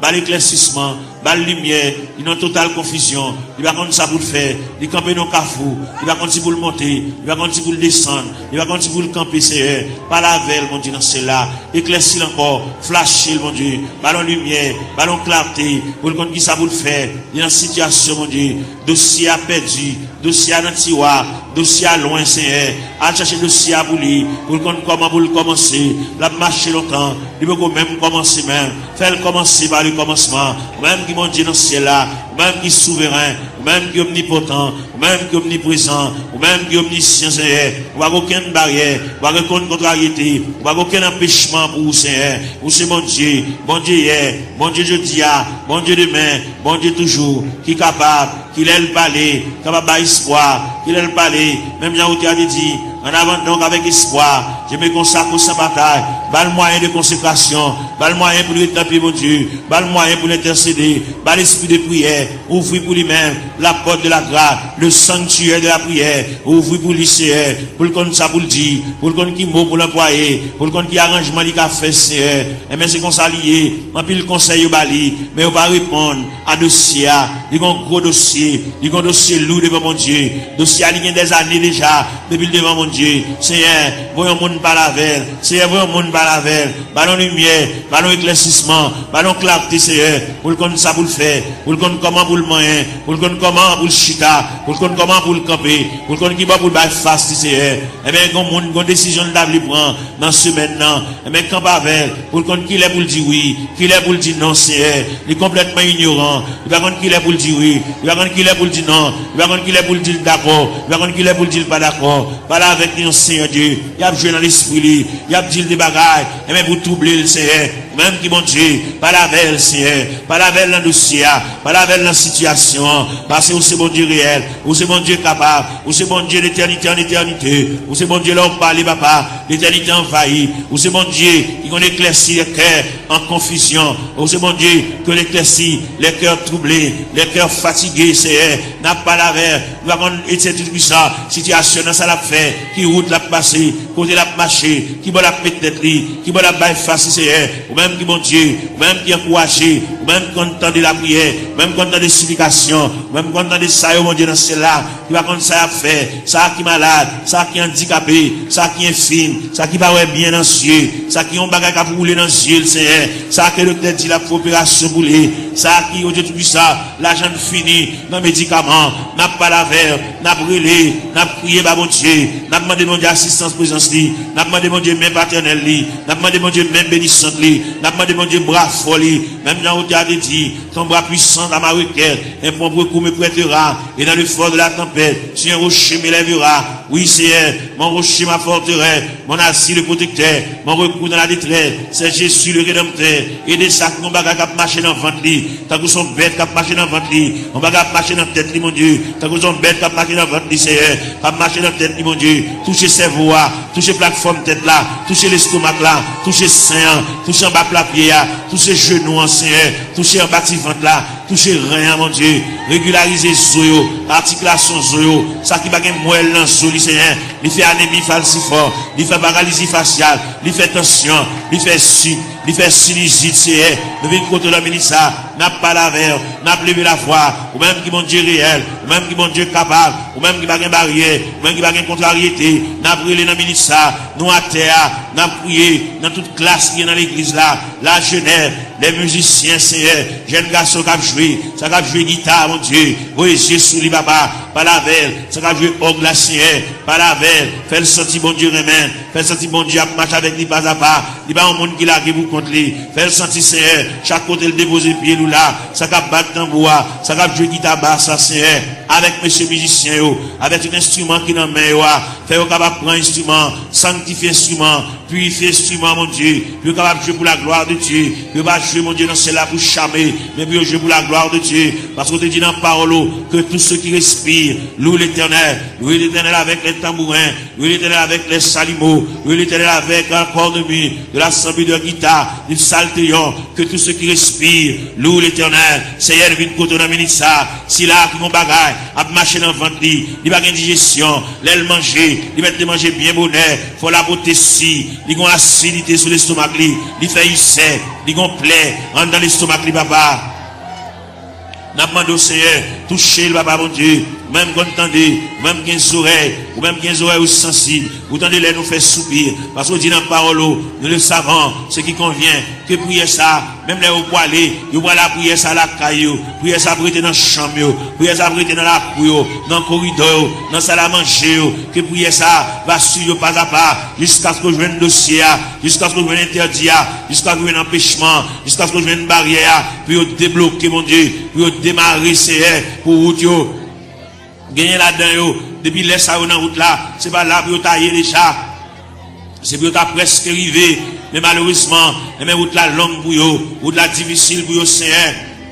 bas l'éclaircissement, bas la lumière, il est en totale confusion, il va continuer ça pour le faire, il campe dans le cafou, il va continuer pour le monter, il va continuer pour le descendre, il va continuer pour le camper, Seigneur, par la veille, mon Dieu, dans cela, éclaircir encore, flasher, mon Dieu, ballon lumière, ballon clarté, pour le compte qui ça pour le faire, il y a une situation, mon Dieu, dossier à perdu, dossier à tiroir, dossier à loin, Seigneur, à chercher dossier à bouler, pour le compte comment pour le commencer, la marcher longtemps, il peut même commencer même, faire commencer par le commencement, même qui mon Dieu dans ce ciel là, même qui est souverain, même qui est omnipotent, même qui est omniprésent, même qui est omniscient, Seigneur, il n'y a aucune barrière, il n'y a aucune contrariété, il n'y a aucun empêchement pour vous, Seigneur, vous c'est mon Dieu, bon Dieu hier, bon Dieu jeudi, bon Dieu demain, bon Dieu toujours, qui est capable, qui est le palais, capable d'espoir, qui est le palais, même Jean Outi a dit, en avant donc avec espoir, je me consacre sans bataille, bas le moyen de consécration, bas le moyen pour l'établir mon Dieu, bas le moyen pour l'intercéder, bas l'esprit de prière, ouvrir pour lui-même la porte de la grâce, le sanctuaire de la prière, ouvrir pour lui, Seigneur, pour le compte ça pour le dire, pour le compte qui mot pour l'employer, pour le compte qui arrangement il a fait, Seigneur, et bien c'est qu'on s'allie, on peut le conseil au bali, mais on va répondre à dossier, il y a un gros dossier, il y a un dossier lourd devant mon Dieu, dossier il y a des années déjà, depuis devant mon Dieu, Seigneur, voyons mon par la veille, Seigneur, voyons mon par la veille, ballon lumière, ballon éclaircissement, ballon clarté, Seigneur, pour le compte ça pour le faire, pour le compte comment pour le moyen, pour le compte comment pour le chita, pour le compte comment pour le camper, pour le compte qui va pour le bail face, Seigneur, et bien, quand mon une décision de prendre dans ce maintenant, et bien, quand pas avec, pour le compte qu'il est pour le dire oui, qu'il est pour le dire non, Seigneur, il est complètement ignorant, il va compte qu'il est pour le dire oui, il va compte qu'il est pour le dire non, il va compte qu'il est pour le dire d'accord, il va compte qu'il est pour le dire pas d'accord, pas là avec nous, Seigneur Dieu, il a joué dans l'esprit, il a dit des bagailles, et même pour troubler le Seigneur, même qui mon Dieu, pas la veille, Seigneur, pas la veille dans le dossier, pas la veille dans la situation, parce que vous c'est bon Dieu réel, vous c'est bon Dieu capable, vous c'est bon Dieu d'éternité en éternité, vous c'est bon Dieu là où parler, papa, l'éternité envahie, vous c'est bon Dieu qui connaît éclairci les cœurs en confusion, vous c'est bon Dieu qui éclairci les cœurs troublés, les cœurs fatigués, Seigneur, n'a pas la veille, nous avons été tout ça, situation dans ça l'a fait, qui route l'a passé, côté l'a marché, qui va la peut-être qui va la baille face, Seigneur, ou même qui mon Dieu, ou même qui encouragé, ou même content de la prière, même content de supplication, même content de ça, mon Dieu, dans cela, qui va comme ça à faire, ça qui est malade, ça qui est handicapé, ça qui est fine, ça qui va bien dans les yeux, ça qui ont bagage à rouler dans les yeux, Seigneur, ça qui le docteur dit la opération boulée, ça qui, au Dieu tout ça, l'argent fini, dans les médicaments, n'a pas la verre, n'a brûlé, n'a prié, bah mon Dieu, n'a demandé mon Dieu assistance, présence, n'a demandé mon Dieu même paternel, n'a demandé mon Dieu même bénissante, n'a demandé mon Dieu bras fort, même dans le théâtre dit, ton bras puissant dans ma requête, un bon recours me prêtera, et dans le fort de la tempête, si un rocher m'élèvera, oui, Seigneur, mon rocher ma forteresse, mon asile protecteur, mon recours dans la détresse, c'est Jésus le rédempteur, et des sacs, mon bagage qui marche dans le ventre, tant que son bête qui marche dans le ventre, mon bagage marche dans la tête, mon Dieu, tant que son bête qui marche dans le ventre, Seigneur, qui marche dans la tête, mon Dieu, toucher ses voix, toucher plateforme tête là, toucher l'estomac là, toucher sein, toucher en bas plat pied, toucher genoux, Seigneur, toucher en bas ventre là, toucher rien, mon Dieu, régulariser zoyo, articulation zoyo, ça qui va gagner moelle dans zoyo, Seigneur, il fait anémie falciforme, il fait paralysie faciale, il fait tension, il fait suite, il fait sinusite, Seigneur, nous venons contre le ministre, n'a pas la verre, n'a pas levé la foi, ou même qui mon Dieu réel, ou même qui mon Dieu capable, ou même qui va gagner barrière, ou même qui va gagner contrariété, n'a brûlé dans le ministre, nous à terre, n'a prié dans toute classe qui est dans l'église là, la jeunesse, les musiciens, Seigneur, jeunes garçons qui ont joué, ça qui ont joué guitare, mon Dieu, vos yeux sous les papa, pas la veille, ça qui ont joué orgue la Seigneur, pas la veille, fait le sentir bon Dieu remède, fait le sentir bon Dieu à marcher avec lui pas à pas, il n'y a pas un monde qui l'a qui vous contre lui, fait le sentir Seigneur, chaque côté le déposer pied nous là, ça qui a battu dans bois, ça qui a joué guitare basse, Seigneur, avec monsieur musicien, avec un instrument qui dans main, fait au capable prendre instrument, sanctifier instrument, purifier instrument, mon Dieu, puis capable jouer pour la gloire de Dieu, puis pas jouer, mon Dieu, dans cela pour charmer, mais puis jouer pour la gloire de Dieu, parce qu'on te dit dans la parole que tous ceux qui respirent, louent l'éternel, louent l'éternel avec les tambourins, louent l'éternel avec les salimos, louent l'éternel avec un corps de mue, de l'assemblée de guitare, du saltéon, que tous ceux qui respirent, louent l'éternel, Seigneur, vite côté dans le ministère, si là, qui mon bagaille, a marché dans le ventre, il va gagner digestion, l'aile manger, il va te manger bien bonheur, faut la beauté si, il a acidité sur l'estomac, il fait ulcère, il a plaie, en dans l'estomac, papa. N'a demandé au Seigneur, toucher le papa, mon Dieu, même quand entendez, même quinze oreilles, ou même quinze oreilles ou sensibles, vous entendez les nous faire soupir, parce qu'on dit dans la parole, nous le savons, ce qui convient, que prier ça, même les vous aller, vous voyez la prière ça la caillou, prier ça pour être dans la chambre, prier ça pour être dans la cour, dans le corridor, dans la salle à manger, que prier ça va suivre pas à pas, jusqu'à ce que je vienne dossier, jusqu'à ce que je vienne interdit, jusqu'à ce que je vienne empêchement, jusqu'à ce que je vienne barrière, puis débloquer mon Dieu, puis démarrer Seigneur, pour vous gagner là-dedans, depuis les ça dans la route là, c'est pas là pour tailler déjà. C'est pour ta presque arrivé, mais malheureusement, les route là longue pour vous, route là difficile pour vous, Seigneur.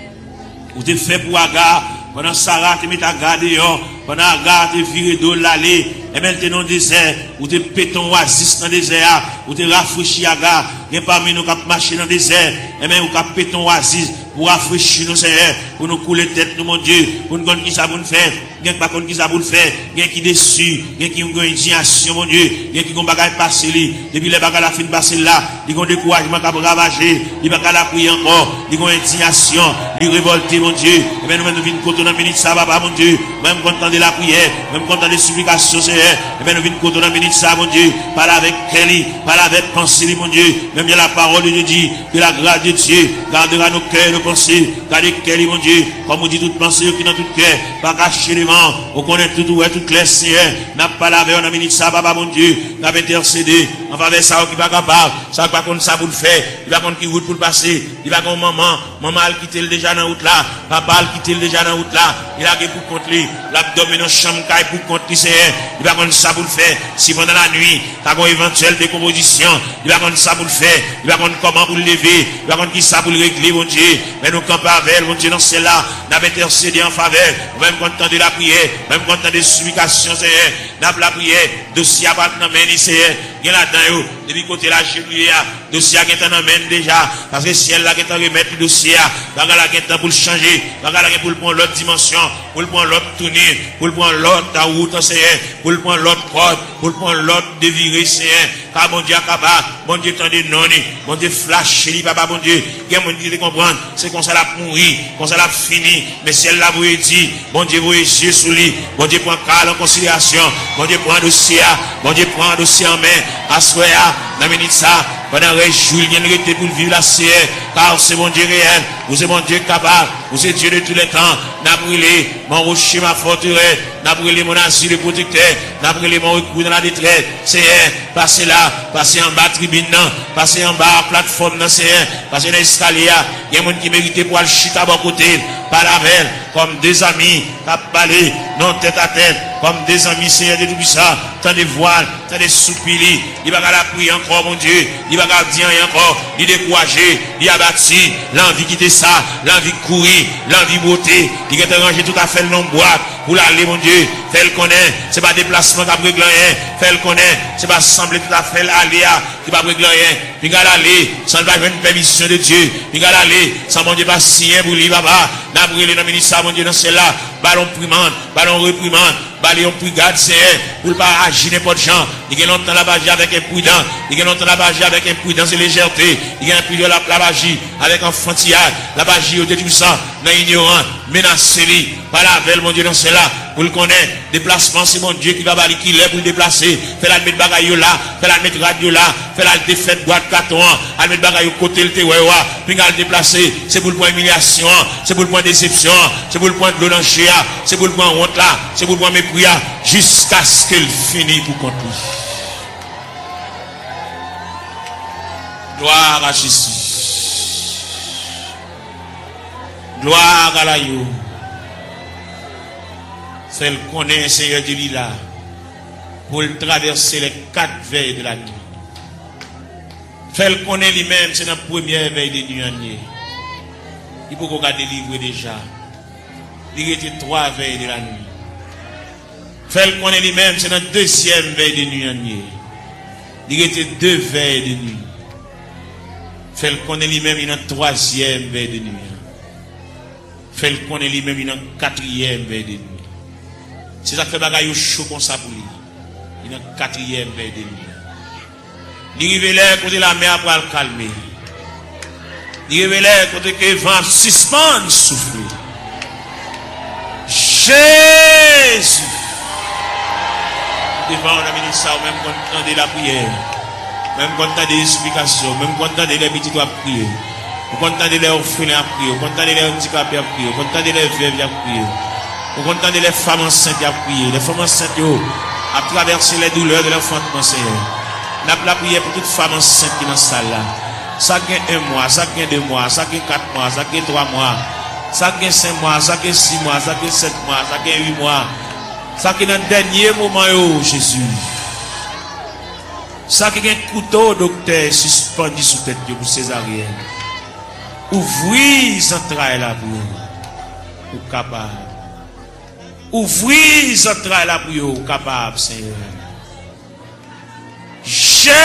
Vous êtes fait pour Agar, pendant Sarah, tu mets ta garde dehors, pendant Agar, tu viré d'eau l'allée, et maintenant dans le désert, vous te péton oasis dans le désert, vous te rafraîchi Agar, et parmi nous qui marché dans le désert, et même vous qui péton oasis, pour rafraîchir nos Seigneur, pour nous couler tête, nous, mon Dieu, pour nous connaître qui ça pour nous faire, bien pas qui ça pour nous faire, bien qui déçu, bien qui ont une indignation, mon Dieu, bien qui ont bagage passé, depuis les bagages la fin passé là, ils ont découragement qui a ravagé, ils n'ont pas la prier encore, ils ont indignation, ils révolté, mon Dieu, et bien nous venons venir côté dans la minute ça, papa, mon Dieu, même content de la prière, même content des supplications, Seigneur, et bien nous venons côté dans la minute ça, mon Dieu, parle avec Kelly, parle avec pensée, mon Dieu, même bien la parole de Dieu dit, que la grâce de Dieu gardera nos cœurs, nos pensées, gardez Kelly, mon Dieu, comme on dit toute pensée qui dans tout cœur, pas cacher les mains, on connaît tout, ouais, tout clair, Seigneur, n'a pas lavé, on a minute ça, papa, mon Dieu, n'a pas intercédé, en faveur ça, qui va capable, ça va contre ça pour le faire, il va contre qui route pour le passer, il va contre maman, maman a quitté le déjà dans la route là, papa a quitté le déjà dans la route là, il a pour contre lui, l'abdomen dans chambre caille pour contre lui, Seigneur, il va contre ça pour le faire, si pendant la nuit, t'as une éventuelle décomposition, il va contre ça pour le faire, il va contre comment pour le lever, il va contre qui ça pour le régler, mon Dieu, mais nous campons avec, mon Dieu, dans celle-là, n'a pas intercédé en faveur, même quand on de la prière, même quand on a des supplications, Seigneur, n'a pas la prière, dossier à battre dans la Seigneur, il y a là-dedans, depuis côté la chevalier, dossier qui est en amène déjà, parce que si elle là qui est en remettre le dossier, là qui est pour le changer, là qui est pour le prendre l'autre dimension, pour le prendre l'autre tournée, pour le prendre l'autre route, Seigneur, pour le prendre l'autre porte, pour le prendre l'autre déviré, Seigneur, car mon Dieu capable, mon Dieu t'en des non, mon Dieu flash, papa, mon Dieu, il y a mon Dieu qui comprendre, c'est qu'on ça l'a pourri, qu'on ça l'a fini, mais si elle l'a vous dit, mon Dieu vous yeux sous lui, mon Dieu prend cas en considération, mon Dieu prend un dossier, mon Dieu prend un dossier en main, assoya, dans minute ça, pendant que Jules vient de pour vivre la C R, car c'est mon Dieu réel, vous êtes mon Dieu capable, vous êtes Dieu de tous les temps, n'a brûlé mon rocher, ma forteresse, n'a brûlé mon asile de protecteur, n'a brûlé mon recours dans la détresse, c'est un, passez là, passez en bas tribune, passez en bas plateforme, c'est un, passez dans l'escalier, il y a des gens qui méritent pour aller chuter à bon côté, par la veille, comme des amis, qui parlé, non tête à tête, comme des amis, Seigneur de tout ça, tant de voiles, tant de soupirs, il va la prier encore, mon Dieu, il va dire encore, il décourager, il a bâti, l'envie quitter ça, l'envie courir, l'envie beauté, il va ranger tout à fait le nom boîte, pour l'aller, mon Dieu, fait le connaît, c'est pas déplacement qui a régler rien, fait le connaît, c'est pas sembler tout à fait l'aller, qui va régler rien, il va aller, sans pas une permission de Dieu, il va aller, sans mon Dieu pas signer pour lui, papa, n'a brûlé dans le ministère, mon Dieu, dans celle-là, ballon primande, ballon reprimande, ballon brigade, c'est pour ne pas agir n'importe gens, il y a longtemps la bagie avec imprudent, il y a longtemps la bagie avec imprudence et légèreté, il y a un peu de la, la bagie avec enfantillage, la bagie au détruit ça, dans l'ignorant, menacé, par la veille, mon Dieu, dans celle-là, pour le connaître, déplacement, c'est mon Dieu qui va balayer, qui l'est pour le déplacer, fait la mettre bagaille là, fait la mettre radio là, fait la défaite boîte carton, à mettre bagaille côté le téwewa, puis à le déplacer, c'est pour le point humiliation, c'est pour le point déception, c'est pour le point de l'olanché, c'est pour le point honte là, c'est pour le point mépris, jusqu'à ce qu'elle finisse pour compter. Gloire à Jésus. Gloire à la yo. Celle qu'on est, Seigneur de l'Ila, pour traverser les quatre veilles de la nuit. Celle qu'on est lui-même, c'est la première veille de nuit. Il faut qu'on a délivré déjà. Il était trois veilles de la nuit. Celle qu'on est lui-même, c'est la deuxième veille de nuit. Il était deux veilles de nuit. Celle qu'on est lui-même, il y a une troisième veille de nuit. Celle qu'on est lui-même, il y a une quatrième veille de nuit.
C'est ça qui fait bagaille chaud comme ça pour lui. Il est dans quatrième veille de nuit. Il révèle côté la mer pour le calmer. Il révèle côté que le vent suspend souffle. Jésus. Devant la ministre, même quand on entend la prière, même quand on entend des explications, même quand on entend les petits doigts prier, quand on entend les orphelins à prier, quand on entend les handicapés à prier, quand on entend les veuves à prier, quand on entend les femmes enceintes à prier, les femmes enceintes à traverser les douleurs de l'enfantement, Seigneur. N'a pas la prière pour toute femme enceinte qui est dans la salle là. Ça qui est un mois, ça qui est deux mois, ça qui est quatre mois, ça qui est trois mois, ça qui est cinq mois, ça qui est six mois, ça qui est sept mois, ça qui est huit mois. Ça qui est dans le dernier moment, oh, Jésus. Ça qui est un couteau, docteur, suspendu sous tête pour césarienne. Ouvrez les entrailles là pour vous. Ou capable. Ouvrez les entrailles là pour vous. Capable, Seigneur. Jésus.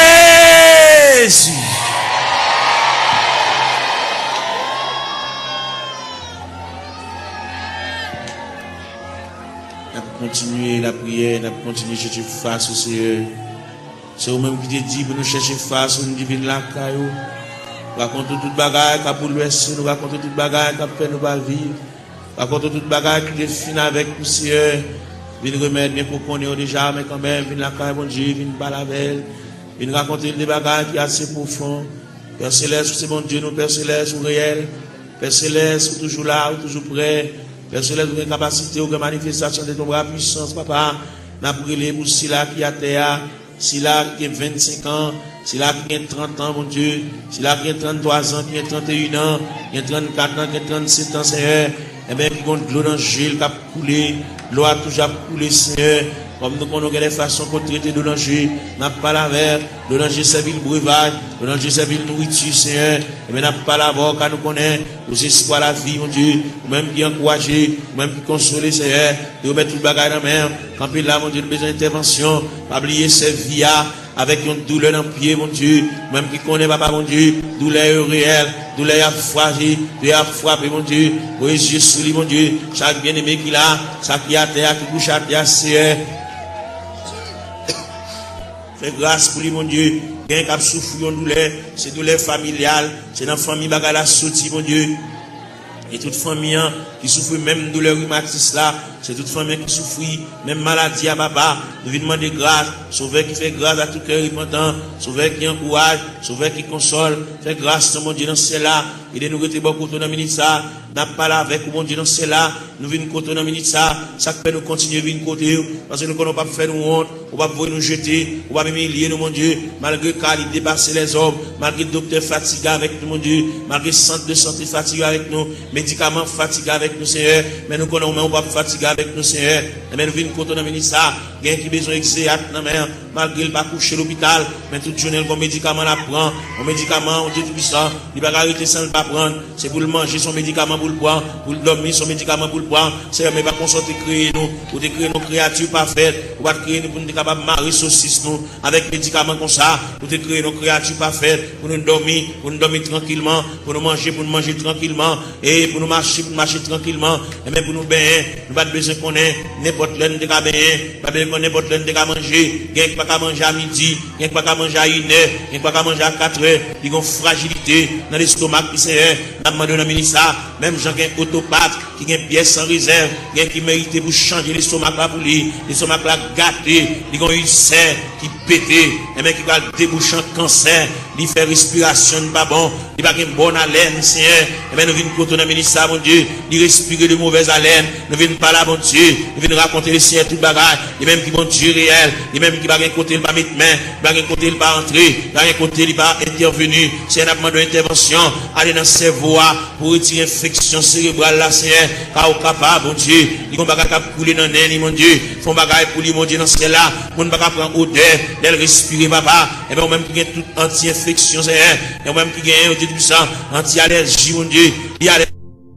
Continuer la prière, nous continuer à chercher face au Seigneur. C'est vous-même qui te dit pour nous chercher face, nous divine la caillou. Nous racontons toute bagaille qui a bouleversé, nous racontons toute bagaille qui a fait nous pas vivre. Nous racontons toute bagaille qui définit avec le Seigneur. Viens remettre bien pour qu'on ait déjà, mais quand même, viens la caille, bon Dieu, viens parler avec elle. Viens raconter des bagailles qui sont assez profondes. Père Céleste, c'est bon Dieu, nous, Père Céleste, ou réel. Père Céleste, ou toujours là, ou toujours prêt. Père Céleste, vous avez capacité, vous avez manifestation de ton bras puissance, papa. N'a brûlé pour Sila qui a terre, Sila qui a vingt-cinq ans, Sila qui a trente ans, mon Dieu, Sila qui a trente-trois ans, qui a trente et un ans, qui a trente-quatre ans, qui a trente-sept ans, Seigneur. Et bien, qui compte l'eau dans le gel qui a coulé, l'eau a toujours coulé, Seigneur. Comme nous connaissons les façons qu'on traite de danger, n'a pas la verre, le danger c'est ville breuvage, le danger c'est ville nourriture, Seigneur. Et bien, n'a pas la voix, car nous connaissons, aux espoirs la vie, mon Dieu, ou même qui encourager, ou même qui consoler, Seigneur, de remettre tout le bagage dans la main, quand il là, mon Dieu, besoin d'intervention, pas oublier ces vies avec une douleur dans le pied, mon Dieu, même qui connaît, papa, mon Dieu, douleur réelle, douleur à fragile, douleur à frapper, mon Dieu, oui, Jésus, sous lui, mon Dieu, chaque bien-aimé qu'il a, chaque qui a terre, qui bouge à terre, Seigneur. Fais grâce pour lui, mon Dieu. Bien qu'il souffre de douleur, c'est douleur familiale, c'est dans la famille bagala sorti, mon Dieu. Et toute famille qui souffre même douleur rhumatisme là, c'est toute famille qui souffre même maladie à papa. Nous venons demander grâce, sauveur qui fait grâce à tout cœur repentant, sauveur qui encourage, sauveur qui console, fait grâce mon Dieu dans cela. Et de nous rester beaucoup dans la minute ça, n'a pas là avec mon Dieu dans cela, nous venons côté dans la minute ça, ça fait nous continuer à venir côté, parce que nous ne pouvons pas faire nous honte, on va pouvoir nous jeter, on va même humilier nous, mon Dieu, malgré qu'il dépasse les hommes, malgré le docteur fatigué avec nous, mon Dieu, malgré le centre de santé fatigué avec nous, médicaments fatigués avec nous, Seigneur, mais nous connaissons, on va pas fatiguer avec nous, Seigneur, mais nous venons côté dans la minute ça, il y a qui besoin d'exéat dans la mer, malgré le pas coucher à l'hôpital, mais toute journée, le médicament la prend, un médicament, on dit tout ça, il va arrêter sans le pas prendre, c'est pour le manger son médicament pour le boire, pour le dormir son médicament pour le boire, c'est mais pas qu'on sorte créer nous, pour créer nos créatures parfaites, pour pas créer nous pour nous capables de marrer saucisse nous, avec médicaments comme ça, pour créer nos créatures parfaites, pour nous dormir, pour nous dormir tranquillement, pour nous manger, pour nous manger tranquillement, et pour nous marcher, pour nous marcher tranquillement, et même pour nous baigner, nous pas besoin qu'on ait n'importe l'un de cas baigner, pas besoin qu'on ait n'importe l'un de cas manger, il n'y a pas qu'à manger à midi, il n'y a pas qu'à manger à une heure, il n'y a pas qu'à manger à quatre heures, il y a une fragilité dans l'estomac qui c'est, n'a demandé dans le ministère, même gens qui ont autopathe, qui ont une pièce sans réserve, qui méritent pour changer l'estomac là pour lui, l'estomac là gâté, ils ont une serre qui pété, et même qui va déboucher un cancer, il fait respiration pas bon, il va une bonne haleine, Seigneur, et bien nous venons côté dans le ministère, mon Dieu, il respire de mauvaise haleine, nous venons parler, mon Dieu, nous venons raconter le Seigneur tout le bagage, et même qui vont Dieu réel, et même qui va un côté, il va mettre main, il va un côté, il va entrer, il va un côté, il va intervenir, c'est un demande d'intervention, aller dans ses voies, pour retirer l'infection cérébrale là, Seigneur, car au capable, mon Dieu, il va pas couler dans l'air, mon Dieu, font bagaille pour lui, mon Dieu, dans celle-là, on ne va pas prendre odeur, d'elle respirer, papa, et bien, même qui a toute anti-infection, Seigneur, et même qui a un, Dieu tout ça, anti-allergie, mon Dieu, il y a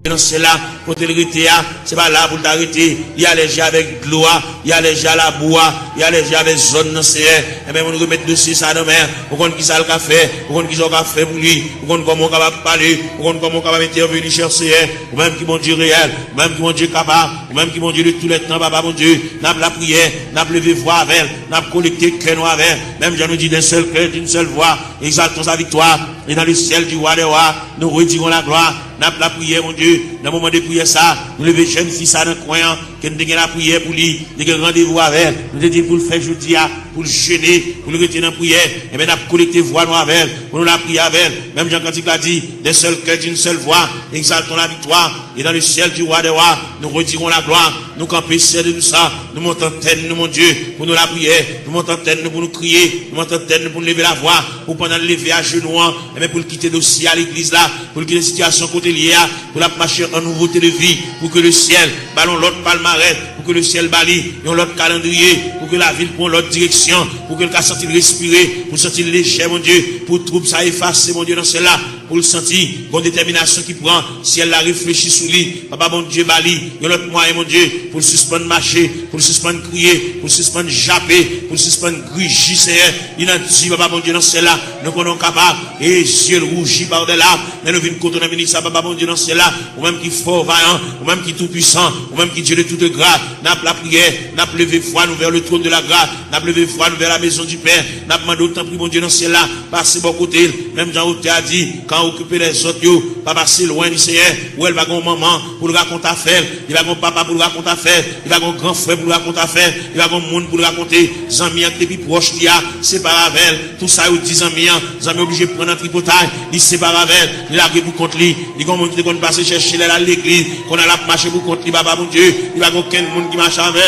Dans cela, pour te l'arrêter, c'est pas là pour t'arrêter. Il y a les gens avec l'eau, il y a les gens à la bois, il y a les gens avec zone dans c'est. Et bien, on remet dessus ça dans mer. Pour qu'on qui ça le café, pour qu'on qui ça le café pour lui, pour qu'on comment on capable parler, pour qu'on comment on capable intervenir chercher, ou même qui mon Dieu réel, ou même qui mon Dieu capable, ou même qui mon Dieu de tous les temps, papa mon Dieu, n'a la prière, n'a levé voix avec, n'a collecté cœur avec, même j'en nous dit d'un seul cœur, d'une seule voix, exaltons sa victoire, et dans le ciel du roi des rois, nous retirons la gloire. N'a la prière, mon Dieu, dans le moment de prière, ça, nous levons jeune fille, ça, dans le coin, qui nous la prière pour lui, nous avons rendez-vous avec, nous avons dit pour le faire jeudi, pour le jeûner, pour le retirer dans la prière, et bien, nous avons collecté voix nous avec, pour nous la prier avec, même Jean-Cantique l'a dit, d'un seul cœur, d'une seule voix, exaltons la victoire, et dans le ciel du roi des rois, nous retirons la gloire, nous campons c'est de nous ça, nous montons tête, nous, mon Dieu, pour nous la prière, nous montons tête, nous, pour nous crier, nous montons tête, nous, pour nous lever la voix, pour pendant le lever à genoux, et bien, pour le quitter d'aussi à l'église là, pour le quitter la situation côté lié, pour la marcher en nouveauté de vie, pour que le ciel ballon l'autre palmarès, pour que le ciel balie l'autre calendrier, pour que la ville prenne l'autre direction, pour que le cas sentir respirer, pour sentir léger, mon Dieu, pour trouble ça effacer, mon Dieu, dans cela, pour le sentir, bonne détermination qui prend, si elle la réfléchit sous lui, papa, mon Dieu, bali, l'autre moyen, mon Dieu, pour le suspendre marcher, pour le suspendre crier, pour le suspendre japper, pour le suspendre grigir, Seigneur, il a dit, papa, mon Dieu, dans cela, nous sommes capables, et ciel rougit par de larmes, mais nous venons contre la ministre, papa, mon Dieu, dans cela, ou même qui fort, vaillant, ou même qui tout puissant, ou même qui Dieu de toute grâce, n'a pas la prière, n'a pas levé foi, nous vers le trône de la grâce, n'a pas levé foi, nous vers la maison du Père, n'a pas demandé autant, mon Dieu, dans cela, passer bon côté, même Jean-Hauté a dit, quand occuper les autres, yo, pas passer loin du Seigneur, où elle va gon maman pour le raconter affaire, il va gon papa pour le raconter affaire, il va gon grand frère pour le raconter affaire, il va gon monde pour le raconter, Zami qui plus proche qui a, séparé avec tout ça, ou dit Zami, Zami obligé de prendre un tripotage, il sépare avec, il a pour contre lui, il va monter qu'on passe chercher à l'église, qu'on a la marché pour contre lui, papa mon Dieu, il va gon aucun monde qui marche avec.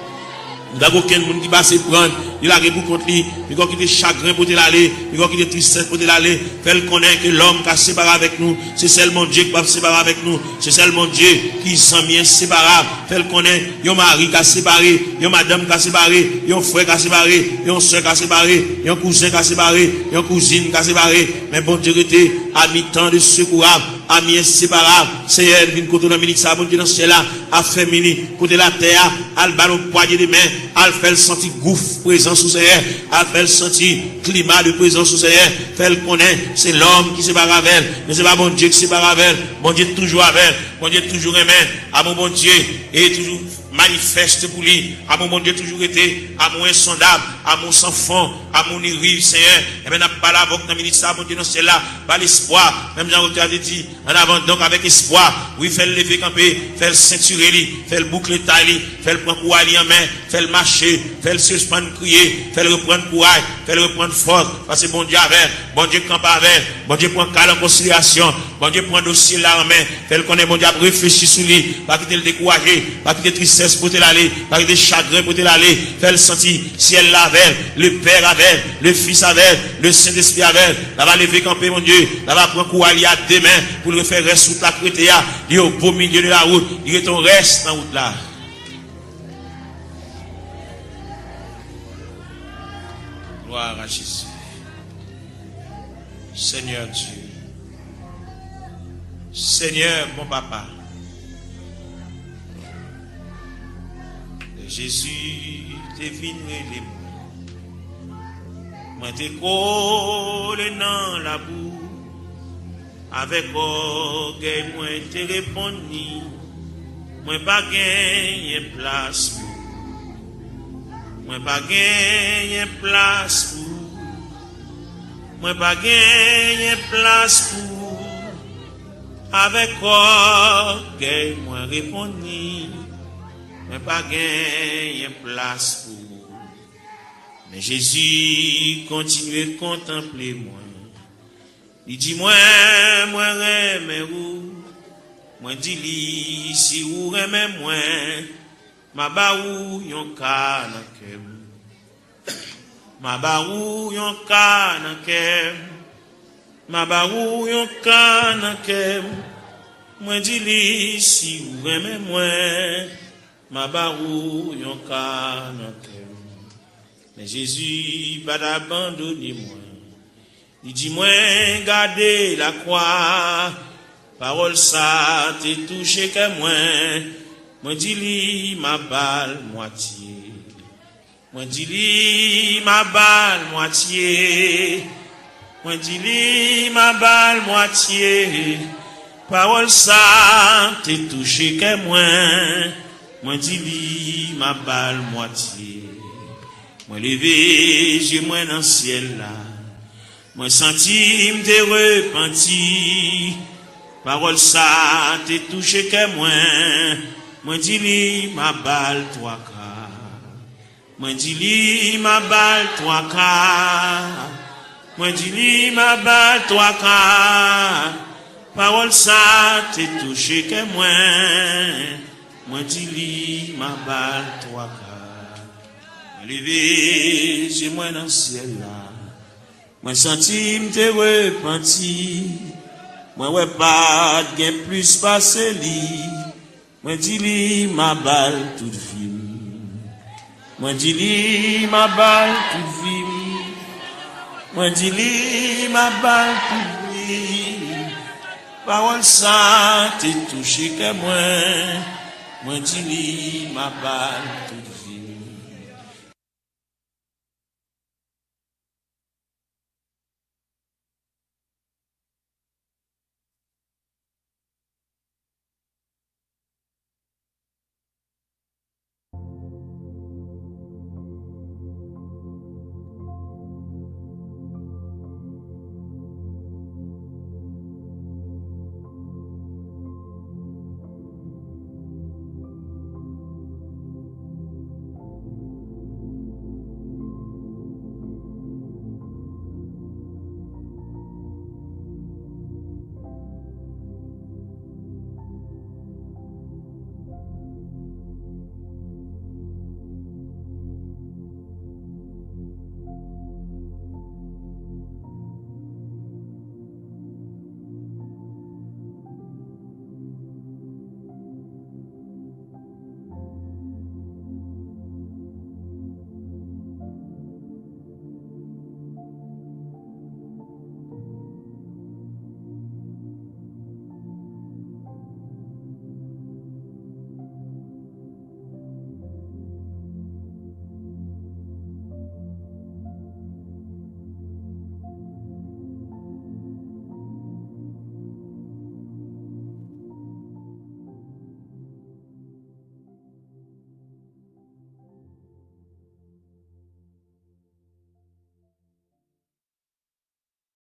Il n'y a aucun monde qui va se prendre. Il a pour contre lui. Il va quitter chagrin pour l'aller. Il va quitter tristesse pour l'aller. Fait connaître que l'homme qui a séparé avec nous, c'est seulement Dieu qui va séparer avec nous. C'est seulement Dieu qui s'en vient séparable. Fait connaître, il y a un mari qui a séparé, il y a une madame qui a séparé, il y a un frère qui a séparé, il y a une soeur qui a séparé, il y a un cousin qui a séparé, il y a une cousine qui a séparé. Mais bon Dieu était à mi-temps de secourable, à mi-inséparable. Seigneur, vient côté de ministre, bon Dieu dans ce ciel-là, a fait mini, côté la terre, à le ballon poignet de main, à le faire sentir gouffre présence sous Seigneur, à faire sentir climat de présence sous Seigneur, fait le connaître, c'est l'homme qui sépare avec elle, mais c'est pas bon Dieu qui sépare avec elle, bon Dieu toujours avec elle, bon Dieu toujours aimé, à mon bon Dieu, et toujours manifeste pour lui, à mon bon Dieu toujours été, à mon insondable, à mon sans fond, à mon rive, Seigneur, et bien, n'a pas la voix dans le ministère, bon Dieu, dans celle-là, pas l'espoir, même Jean-Hauté a dit, en avant, donc avec espoir, oui, fait le lever camper, fait le ceinturer, fait le boucle taille, fait le prendre courage en main, fait le marcher, fait le suspendre crier, fait le reprendre courage, fait le reprendre force, parce que bon Dieu avec, bon Dieu campe avec, bon Dieu prend calme en considération, bon Dieu prend dossier là en main, fait le connaît, bon Dieu réfléchir sur lui, pas quitter le décourager, pas quitter tristesse pour te l'aller, pas quitter chagrin pour te l'aller, fait le sentir, ciel avec, le Père avec, le Fils avec, le Saint-Esprit avec, là va lever camper, mon Dieu, là va prendre courage à demain, pour le faire rester sous la crétéa, il est au beau milieu de la route, il est ton reste dans la route là. Gloire à Jésus. Seigneur Dieu. Seigneur mon papa. Jésus t'es venu les moi. Moi t'es collé dans la boue. Avec orgueil, moi t'es répondu. Moi pas gagné place pour. Moi pas gagné place pour. Moi pas gagné place pour. Avec orgueil, moi répondu. Moi pas gagné place pour. Mais Jésus continue de contempler moi. Il dit moi, moi remets où. Moi dis li si ou remets moi. Ma ba ou yon ka nan kem. Ma ba ou yon ka nan kem. Ma ba ou yon ka nan kem. Moi dis li si ou remets moi. Ma ba ou yon ka nan kem. Mais Jésus pas d'abandonner moi. Il dit moi gardez la croix. parole ça t'est touché que moi, moi dis li ma balle moitié, moi dis li ma balle moitié, moi dis li ma balle moitié, parole ça t'est touché que moi, moi dis li ma balle moitié, moi levé j'ai moi dans le ciel là. Moi senti m'te repenti, parole ça t'es touché que moi, moi dis li ma balle toi ka, moi dis li ma balle toi ka, moi dis li ma balle toi ka, parole ça t'es touché que moi, moi dis li ma balle toi ka, moi levé j'ai moi dans le ciel là. Moi senti m'te repenti, moi ouais pas gain plus passé li, moi dis li ma balle toute vie, moi dis li ma balle toute vie, moi dis li ma balle toute vie, parole ça t'es touché que moi, moi dis li ma balle toute vie.